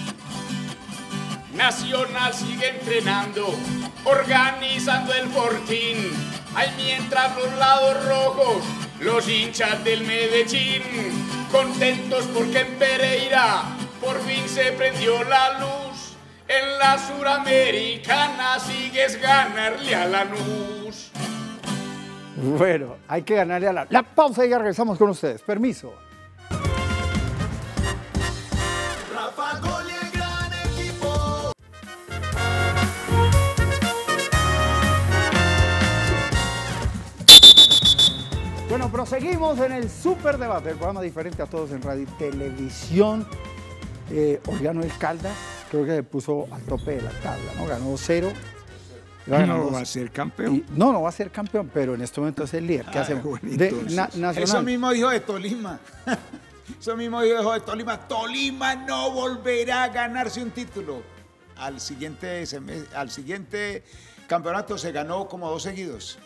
E: Nacional sigue entrenando, organizando el fortín. Hay mientras los lados rojos, los hinchas del Medellín, contentos porque en Pereira por fin se prendió la luz. En la Suramericana sigues ganarle a Lanús.
C: Bueno, hay que ganarle a la pausa y ya regresamos con ustedes. Permiso.
A: Rafa Gol y el gran equipo.
C: Bueno, proseguimos en el Superdebate, el programa diferente a todos en radio y televisión. Oriano El Caldas, creo que se puso al tope de la tabla, ¿no? Ganó 0.
G: No va a ser campeón.
C: No va a ser campeón, pero en este momento es el líder. ¿Qué hacemos? Nacional.
B: Eso mismo dijo de Tolima. Eso mismo dijo de Tolima. Tolima no volverá a ganarse un título. Al siguiente campeonato se ganó como 2 seguidos.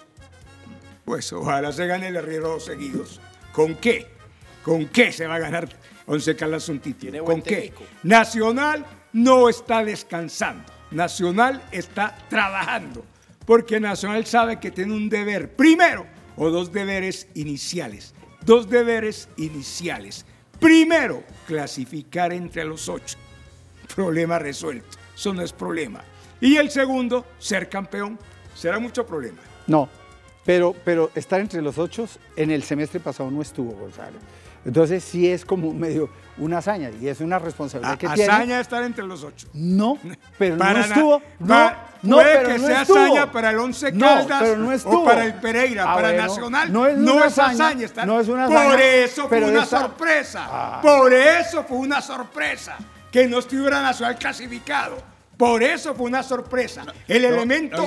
G: Pues ojalá se gane el Herrero 2 seguidos. ¿Con qué? ¿Con qué se va a ganar Once Caldas un título? ¿Con qué? Nacional no está descansando. Nacional está trabajando. Porque Nacional sabe que tiene un deber primero o 2 deberes iniciales. 2 deberes iniciales. Primero, clasificar entre los 8. Problema resuelto. Eso no es problema. Y el segundo, ser campeón. ¿Será mucho problema?
C: No. Pero estar entre los 8 en el semestre pasado no estuvo, Gonzalo. Entonces sí es como medio una hazaña y es una responsabilidad que tiene.
G: ¿Hazaña estar entre los 8?
C: No, pero no estuvo.
G: Puede que sea hazaña para el Once Caldas
C: pero no estuvo.
G: O para el Pereira, para Nacional. No es hazaña estar.
C: No es una hazaña.
G: Por eso fue una sorpresa. Por eso fue una sorpresa que no estuviera Nacional clasificado. Por eso fue una sorpresa. El elemento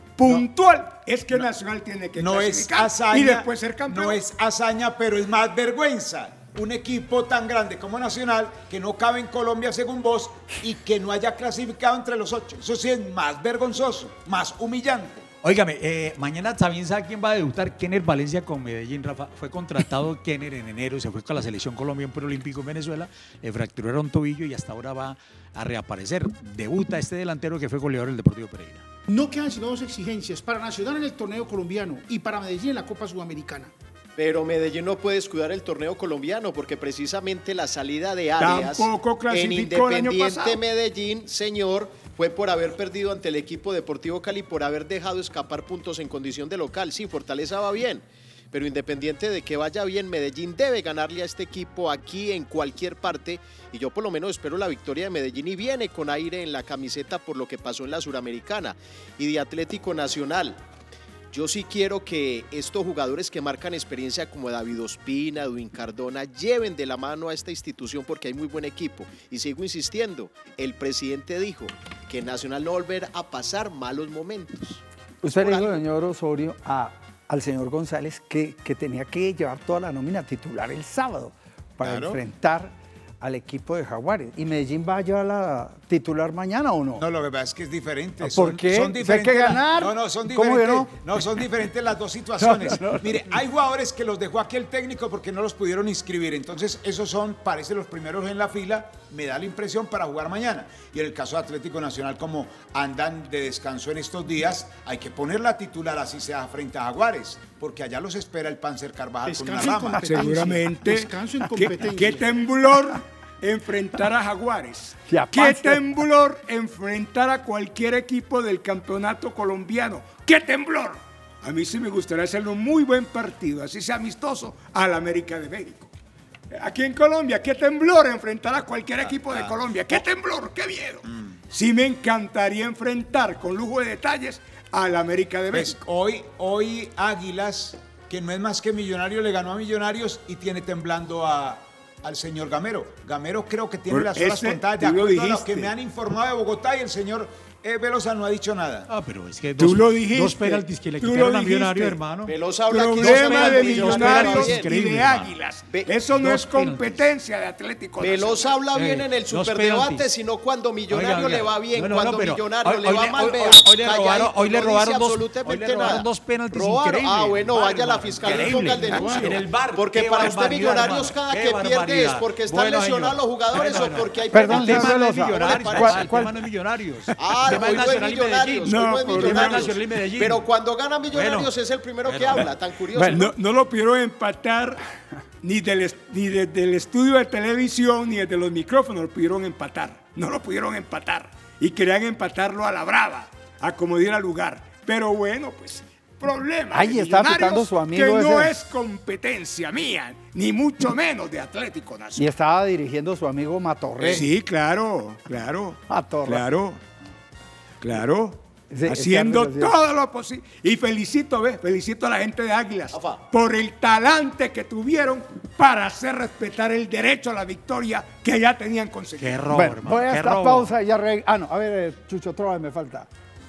G: puntual es que Nacional tiene que clasificar y después ser campeón.
B: No es hazaña, pero es más vergüenza. Un equipo tan grande como Nacional, que no cabe en Colombia según vos, y que no haya clasificado entre los 8. Eso sí es más vergonzoso, más humillante.
F: Óigame, mañana también sabe quién va a debutar. Kenner Valencia con Medellín, Rafa. Fue contratado Kenner en enero, se fue con la selección Colombia en preolímpico en Venezuela, le fracturaron un tobillo y hasta ahora va a reaparecer. Debuta este delantero que fue goleador del Deportivo Pereira.
H: No quedan sino 2 exigencias para Nacional en el torneo colombiano y para Medellín en la Copa Sudamericana.
D: Pero Medellín no puede descuidar el torneo colombiano porque precisamente la salida de Arias en Independiente Medellín, señor, fue por haber perdido ante el equipo Deportivo Cali, por haber dejado escapar puntos en condición de local. Sí, Fortaleza va bien, pero independiente de que vaya bien, Medellín debe ganarle a este equipo aquí en cualquier parte, y yo por lo menos espero la victoria de Medellín, y viene con aire en la camiseta por lo que pasó en la Suramericana. Y de Atlético Nacional, yo sí quiero que estos jugadores que marcan experiencia como David Ospina, Edwin Cardona, lleven de la mano a esta institución porque hay muy buen equipo. Y sigo insistiendo, el presidente dijo que Nacional no volverá a pasar malos momentos.
C: Usted le dijo, señor Osorio, al señor González que tenía que llevar toda la nómina titular el sábado para enfrentar al equipo de Jaguares. Y Medellín va a llevar titular mañana o no?
B: No, lo que pasa es que es diferente.
C: ¿Por qué?
B: Son diferentes.
C: ¿Hay que ganar?
B: No, son
C: ¿Cómo
B: diferentes.
C: que no?
B: No, son diferentes las dos situaciones.
C: No.
B: Mire, hay jugadores que los dejó aquí el técnico porque no los pudieron inscribir. Entonces, esos son, parece, los primeros en la fila, me da la impresión, para jugar mañana. Y en el caso de Atlético Nacional, como andan de descanso en estos días, hay que poner la titular, así sea frente a Jaguares, porque allá los espera el Panzer Carvajal con una
H: Descanso en
B: rama.
H: competencia.
G: Seguramente.
H: Descanso en
G: ¿Qué
H: competencia.
G: temblor enfrentar a Jaguares?
C: Y a
G: ¿Qué
C: Panzer.
G: temblor enfrentar a cualquier equipo del campeonato colombiano? ¡Qué temblor! A mí sí me gustaría hacerlo un muy buen partido, así sea amistoso, al América de México. Aquí en Colombia, qué temblor enfrentar a cualquier equipo de Colombia. ¡Qué temblor! ¡Qué miedo! Sí me encantaría enfrentar con lujo de detalles al América de
B: Pues
G: México.
B: hoy Águilas, que no es más que Millonario, le ganó a Millonarios y tiene temblando al señor Gamero. Gamero creo que tiene
G: Por
B: las horas
G: ese,
B: contadas, de
G: tú lo
B: acuerdo a lo
G: dijiste.
B: que me han informado de Bogotá, y el señor Velosa no ha dicho nada.
F: Ah, pero es que
G: Tú lo dijiste.
F: dos penaltis que le
G: Tú
F: quitaron
G: lo
F: a Millonario,
G: dijiste.
F: hermano.
D: Velosa habla aquí
G: Problema de
D: Millonarios,
G: Millonarios y
F: increíble,
G: de
F: hermano.
G: Águilas.
D: Ve-
G: Eso no
F: dos
G: es
F: penaltis.
G: competencia de Atlético
D: Velosa
G: Nacional.
D: habla bien en el
F: dos
D: superdebate,
F: penaltis.
D: sino cuando Millonario
F: Oiga,
D: le va bien,
F: no, no,
D: cuando
F: pero
D: Millonario le
F: hoy
D: va
F: le-
D: mal,
F: hoy-
D: vea,
F: hoy le robaron-
D: calladito,
F: hoy le
D: no
F: robaron
D: dice
F: dos-
D: absolutamente
F: hoy le robaron
D: nada.
F: dos penaltis
D: Robaron.
F: increíbles.
D: Ah, bueno, vaya a la
F: Bárbaro,
D: fiscalía y
F: increíble.
D: ponga el denuncio.
F: En el VAR,
D: Porque
F: qué
D: para usted
F: barbaridad,
D: Millonarios
F: hermano,
D: cada
F: qué
D: que pierde es
F: barbaridad.
D: porque están
F: Bueno,
D: lesionados
F: señor.
D: los jugadores
F: No,
D: o
F: no,
D: porque hay
C: Perdón,
F: El tema
C: señor
F: no es
C: Velosa.
F: Millonarios,
C: ¿Cuál-
F: el
C: cuál-
F: tema no es Millonarios.
D: Ah,
F: El tema
D: hoy
F: es
D: no es
F: Nacional y
D: Millonarios,
F: Medellín.
D: hoy no es
G: No,
F: El tema es
D: Millonarios.
F: Nacional y Medellín.
D: Pero cuando gana Millonarios
F: Bueno.
D: es el primero que
F: Bueno.
D: habla, tan curioso.
C: Bueno,
G: No lo pudieron empatar ni desde el estudio de televisión ni desde los micrófonos lo pudieron empatar. No lo pudieron empatar. Y querían empatarlo a la brava, a como diera lugar. Pero bueno, pues, problema.
C: Ahí
G: de
C: está
G: Millonarios,
C: pitando su amigo
G: que no
C: ese.
G: es competencia mía, ni mucho menos de Atlético
C: Y
G: Nacional.
C: estaba dirigiendo su amigo Matorre.
G: Sí, claro.
C: Ese
G: Haciendo
C: árbitro, sí.
G: todo lo posible. Y felicito a la gente de Águilas
D: Afa.
G: por el talante que tuvieron para hacer respetar el derecho a la victoria que ya tenían conseguido.
F: Qué robo,
C: Bueno,
F: hermano.
C: voy a
F: qué
C: esta
F: robo.
C: pausa y ya no, a ver, Chucho Trova, me falta.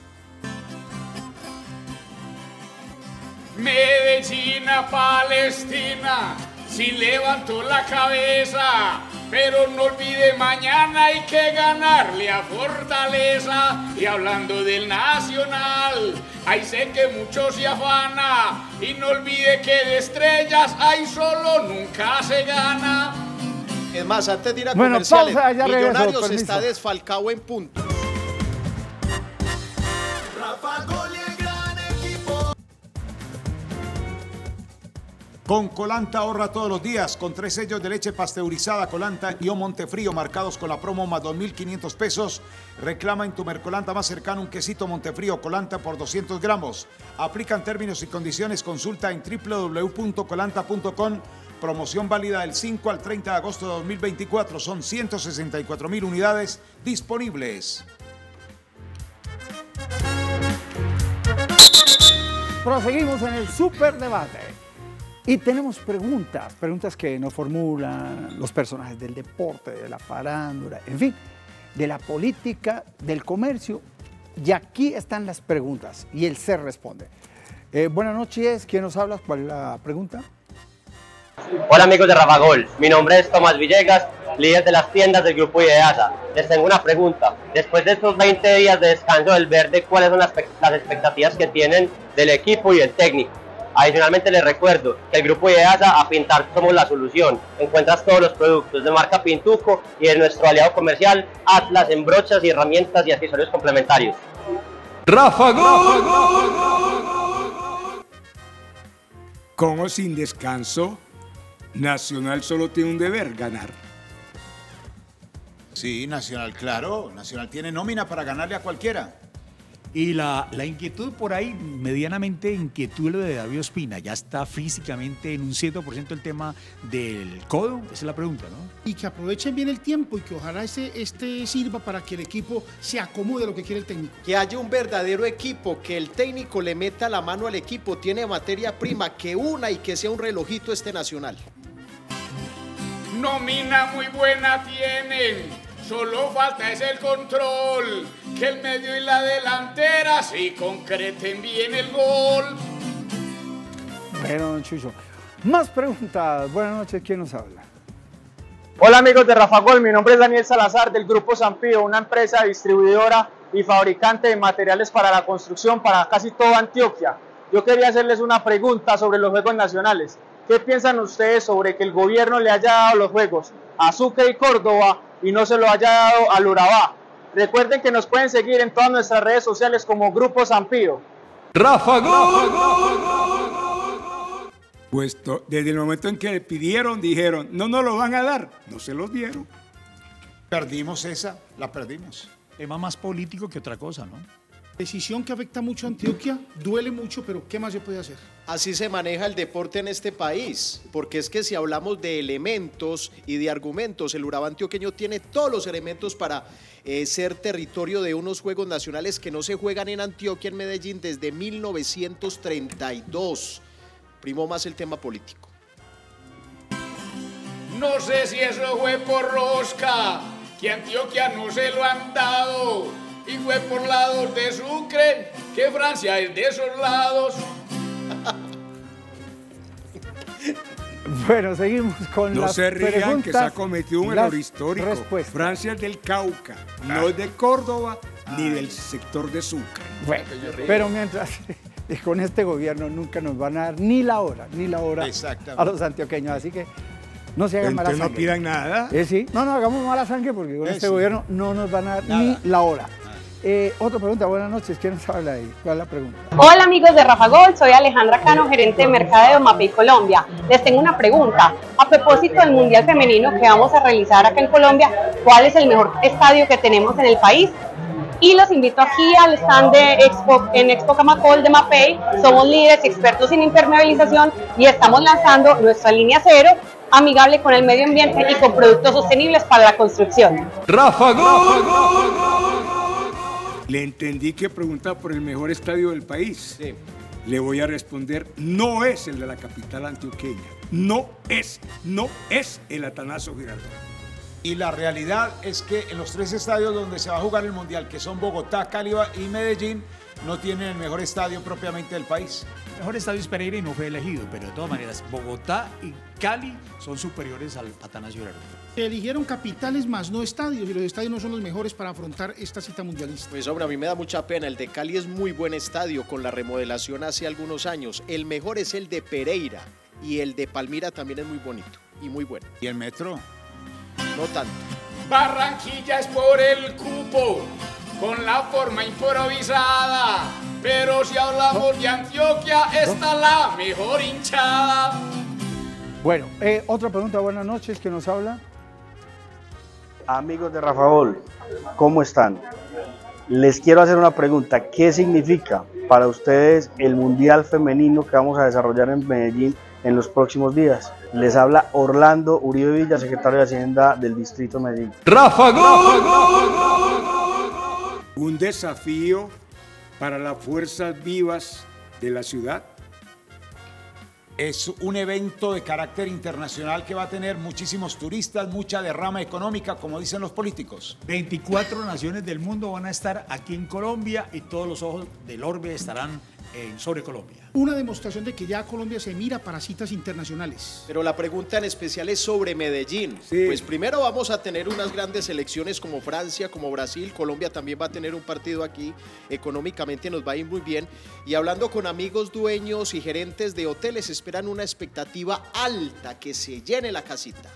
E: Medellín a Palestina, sí levantó la cabeza, pero no olvide mañana hay que ganarle a Fortaleza. Y hablando del Nacional, ahí sé que mucho se afana, y no olvide que de estrellas hay solo nunca se gana.
D: Es más, antes de ir a
C: Bueno,
D: comerciales,
C: pausa, ya regreso,
D: Millonarios
C: permiso.
D: está desfalcado en punto.
A: Rafa Gol y el gran equipo.
B: Con Colanta ahorra todos los días, con 3 sellos de leche pasteurizada Colanta y o Montefrío marcados con la promo más 2.500 pesos. Reclama en tu Mercolanta más cercano un quesito Montefrío Colanta por 200 gramos. Aplican términos y condiciones, consulta en www.colanta.com. Promoción válida del 5 al 30 de agosto de 2024. Son 164.000 unidades disponibles.
C: Proseguimos en el superdebate. Y tenemos preguntas que nos formulan los personajes del deporte, de la farándula, en fin, de la política, del comercio. Y aquí están las preguntas y el se responde. Buenas noches, ¿quién nos habla? ¿Cuál es la pregunta?
I: Hola amigos de Rafa Gol, mi nombre es Tomás Villegas, líder de las tiendas del grupo IDEASA. Les tengo una pregunta. Después de estos 20 días de descanso del verde, ¿cuáles son las expectativas que tienen del equipo y del técnico? Adicionalmente les recuerdo que el grupo IDEASA, a pintar somos la solución. Encuentras todos los productos de marca Pintuco y de nuestro aliado comercial Atlas en brochas y herramientas y accesorios complementarios.
J: Rafa Gol.
G: Con o sin descanso, Nacional solo tiene un deber: ganar.
B: Sí, Nacional, claro. Nacional tiene nómina para ganarle a cualquiera.
F: Y la inquietud por ahí, medianamente inquietud lo de David Ospina. ¿Ya está físicamente en un 100% el tema del codo? Esa es la pregunta, ¿no?
H: Y que aprovechen bien el tiempo y que ojalá este sirva para que el equipo se acomode a lo que quiere el técnico.
D: Que haya un verdadero equipo, que el técnico le meta la mano al equipo, tiene materia prima, que una y que sea un relojito este Nacional.
E: Nómina muy buena tienen, solo falta es el control, que el medio y la delantera sí concreten bien el gol.
C: Bueno, don Chucho. Más preguntas. Buenas noches, ¿quién nos habla?
K: Hola amigos de Rafa Gol, mi nombre es Daniel Salazar del Grupo Sampío, una empresa distribuidora y fabricante de materiales para la construcción para casi toda Antioquia. Yo quería hacerles una pregunta sobre los Juegos Nacionales. ¿Qué piensan ustedes sobre que el gobierno le haya dado los Juegos a Sucre y Córdoba y no se lo haya dado al Urabá? Recuerden que nos pueden seguir en todas nuestras redes sociales como Grupo Sampío.
J: Rafa Gol.
G: Pues desde el momento en que le pidieron, dijeron, no nos lo van a dar, no se los dieron.
B: Perdimos esa, la perdimos.
F: Tema más político que otra cosa, ¿no?
H: Decisión que afecta mucho a Antioquia, duele mucho, pero ¿qué más se puede hacer?
D: Así se maneja el deporte en este país, porque es que si hablamos de elementos y de argumentos, el Urabá antioqueño tiene todos los elementos para ser territorio de unos Juegos Nacionales que no se juegan en Antioquia, en Medellín, desde 1932. Primó más el tema político.
E: No sé si eso fue por rosca, que Antioquia no se lo han dado, y fue por lados de Sucre, que Francia es de esos lados.
C: Bueno, seguimos con
G: No
C: las
G: se rían
C: preguntas,
G: que se ha cometido un error
C: las
G: histórico.
C: respuestas.
G: Francia es del Cauca, no es de Córdoba ni del sector de Sucre.
C: Bueno, pero mientras con este gobierno nunca nos van a dar ni la hora a los antioqueños, así que no se hagan mala
G: Entonces
C: sangre.
G: no pidan nada.
C: Sí, no hagamos mala sangre porque con este
B: sí.
C: gobierno no nos van a dar ni la hora. Otra pregunta, buenas noches, ¿quién nos habla ahí? ¿Cuál es la pregunta?
L: Hola amigos de Rafa Gol, soy Alejandra Cano, gerente de mercadeo Mapei Colombia. Les tengo una pregunta. A propósito del Mundial Femenino que vamos a realizar acá en Colombia, ¿cuál es el mejor estadio que tenemos en el país? Y los invito aquí al stand de Expo Camacol de Mapei. Somos líderes y expertos en impermeabilización y estamos lanzando nuestra línea cero, amigable con el medio ambiente y con productos sostenibles para la construcción.
J: Rafa Gol.
G: Le entendí que pregunta por el mejor estadio del país.
D: Sí.
G: Le voy a responder, no es el de la capital antioqueña. No es el Atanasio Girardot.
B: Y la realidad es que en los tres estadios donde se va a jugar el Mundial, que son Bogotá, Cali y Medellín, no tienen el mejor estadio propiamente del país.
F: El mejor estadio es Pereira y no fue elegido, pero de todas maneras, Bogotá y Cali son superiores al Atanasio Girardot.
H: Se eligieron capitales más no estadios y los estadios no son los mejores para afrontar esta cita mundialista.
D: Pues hombre, a mí me da mucha pena. El de Cali es muy buen estadio con la remodelación hace algunos años. El mejor es el de Pereira y el de Palmira también es muy bonito y muy bueno.
B: ¿Y el metro?
D: No tanto.
E: Barranquilla es por el cupo, con la forma improvisada, pero si hablamos de Antioquia, está la mejor hinchada.
C: Bueno, otra pregunta, buenas noches, ¿quién nos habla?
M: Amigos de Rafa Gol, ¿cómo están? Les quiero hacer una pregunta. ¿Qué significa para ustedes el Mundial Femenino que vamos a desarrollar en Medellín en los próximos días? Les habla Orlando Uribe Villa, secretario de Hacienda del Distrito Medellín.
J: Rafa Gol.
G: Un desafío para las fuerzas vivas de la ciudad.
B: Es un evento de carácter internacional que va a tener muchísimos turistas, mucha derrama económica, como dicen los políticos.
F: 24 naciones del mundo van a estar aquí en Colombia y todos los ojos del orbe estarán sobre Colombia.
H: Una demostración de que ya Colombia se mira para citas internacionales.
D: Pero la pregunta en especial es sobre Medellín.
G: Sí.
D: Pues primero vamos a tener unas grandes selecciones como Francia, como Brasil. Colombia también va a tener un partido aquí. Económicamente nos va a ir muy bien. Y hablando con amigos dueños y gerentes de hoteles, esperan una expectativa alta, que se llene la casita.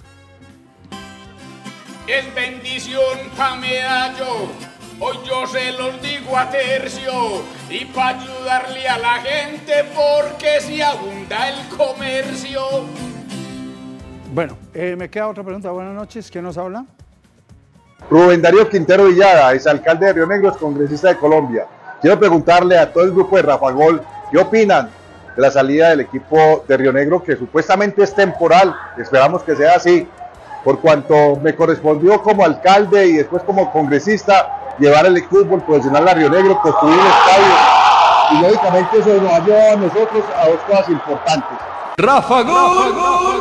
E: Es bendición pa' Medallo, hoy yo se los digo a tercio, y para ayudarle a la gente porque si abunda el comercio.
C: Bueno, me queda otra pregunta, buenas noches, ¿quién nos habla?
N: Rubén Darío Quintero Villada, exalcalde de Río Negro, congresista de Colombia. Quiero preguntarle a todo el grupo de Rafa Gol, ¿qué opinan de la salida del equipo de Río Negro, que supuestamente es temporal? Esperamos que sea así, por cuanto me correspondió como alcalde y después como congresista llevar el fútbol profesional a Río Negro, construir un estadio, y lógicamente eso nos ayuda a nosotros a dos cosas importantes.
J: Rafa Gol.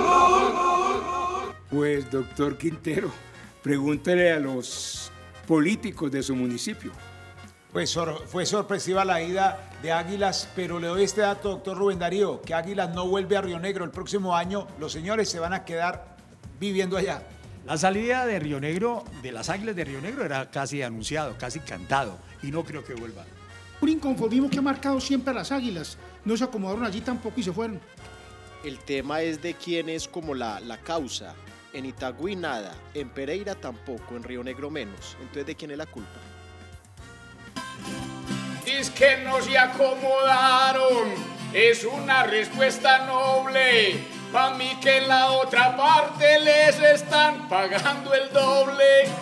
G: Pues doctor Quintero, pregúntele a los políticos de su municipio.
B: Pues fue sorpresiva la ida de Águilas, pero le doy este dato, doctor Rubén Darío, que Águilas no vuelve a Río Negro el próximo año, los señores se van a quedar viviendo allá.
F: La salida de Río Negro, de las Águilas de Río Negro, era casi anunciado, casi cantado, y no creo que vuelva.
H: Un inconformismo que ha marcado siempre a las Águilas. No se acomodaron allí tampoco y se fueron.
D: El tema es de quién es como la causa. En Itagüí nada, en Pereira tampoco, en Río Negro menos. Entonces, ¿de quién es la culpa?
E: Dice que no se acomodaron, es una respuesta noble. Pa' mí que en la otra parte les están pagando el doble.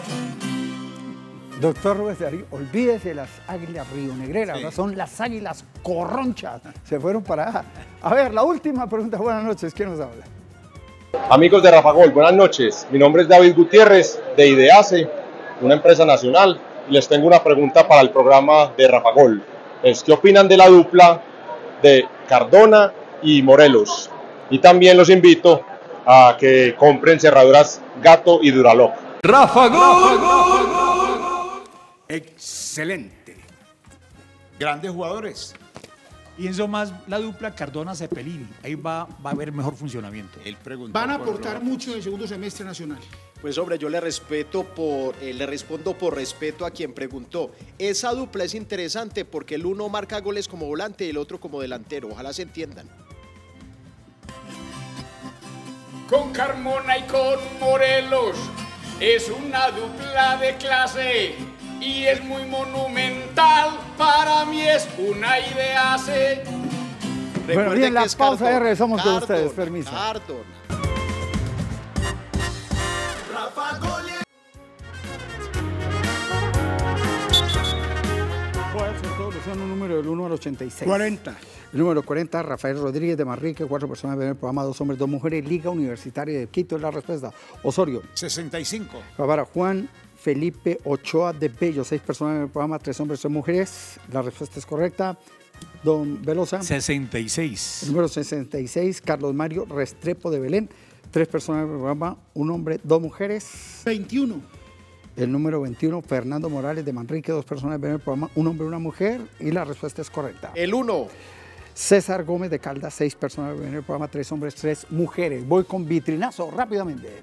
C: Doctor Rubén Darío, olvídese de las águilas rionegreras, ahora son las águilas corronchas. Se fueron para allá. A ver, la última pregunta. Buenas noches, ¿quién nos habla?
O: Amigos de Rafagol, buenas noches. Mi nombre es David Gutiérrez de Ideace, una empresa nacional, y les tengo una pregunta para el programa de Rafagol. ¿Qué opinan de la dupla de Cardona y Morelos? Y también los invito a que compren cerraduras Gato y Duraloc.
F: ¡Rafagol!
G: Excelente.
B: Grandes jugadores.
F: Pienso más la dupla Cardona-Cepelini. Ahí va a haber mejor funcionamiento.
H: Van a aportar mucho en el segundo semestre nacional.
D: Pues hombre, yo le respondo por respeto a quien preguntó. Esa dupla es interesante porque el uno marca goles como volante y el otro como delantero. Ojalá se entiendan.
E: Con Carmona y con Morelos es una dupla de clase y es muy monumental. Para mí es una Ideace.
C: Bueno, bien, la pausa y regresamos con ustedes. Permiso. Son un número del 1 al 86.
G: 40.
C: El número 40, Rafael Rodríguez de Manrique, 4 personas en el programa, 2 hombres, 2 mujeres, Liga Universitaria de Quito es la respuesta. Osorio.
B: 65.
C: Para Juan Felipe Ochoa de Bello, 6 personas en el programa, 3 hombres, 3 mujeres. La respuesta es correcta. Don Velosa.
F: 66.
C: El número 66, Carlos Mario Restrepo de Belén, 3 personas en el programa, 1 hombre, 2 mujeres.
H: 21.
C: El número 21, Fernando Morales de Manrique, 2 personas en el programa, 1 hombre, 1 mujer, y la respuesta es correcta.
D: El 1.
C: César Gómez de Caldas, 6 personas en el programa, 3 hombres, 3 mujeres. Voy con vitrinazo rápidamente.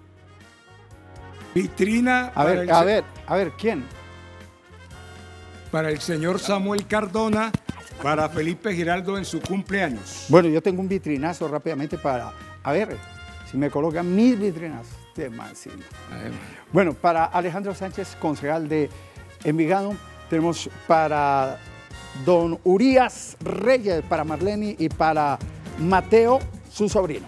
G: Vitrina.
C: A ver, ¿quién?
G: Para el señor Samuel Cardona, para Felipe Giraldo en su cumpleaños.
C: Bueno, yo tengo un vitrinazo rápidamente para, a ver, si me colocan mis vitrinazos. Bueno, para Alejandro Sánchez, concejal de Envigado, tenemos para don Urias Reyes, para Marlene y para Mateo, su sobrino.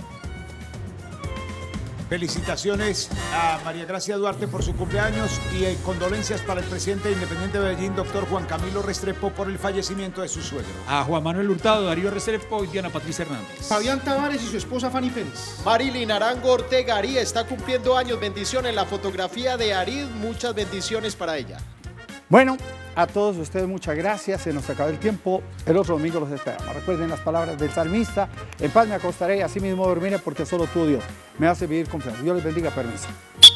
B: Felicitaciones a María Gracia Duarte por su cumpleaños y condolencias para el presidente de Independiente Medellín, doctor Juan Camilo Restrepo, por el fallecimiento de su suegro.
F: A Juan Manuel Hurtado, Darío Restrepo y Diana Patricia Hernández.
H: Fabián Tavares y su esposa Fanny Pérez.
D: Marilyn Arango Ortega Arí está cumpliendo años. Bendiciones en la fotografía de Arid. Muchas bendiciones para ella.
C: Bueno, a todos ustedes muchas gracias. Se nos acabó el tiempo. El otro domingo los esperamos. Recuerden las palabras del salmista. En paz me acostaré y así mismo dormiré porque solo tú, Dios, me hace vivir confiado. Dios les bendiga. Permiso.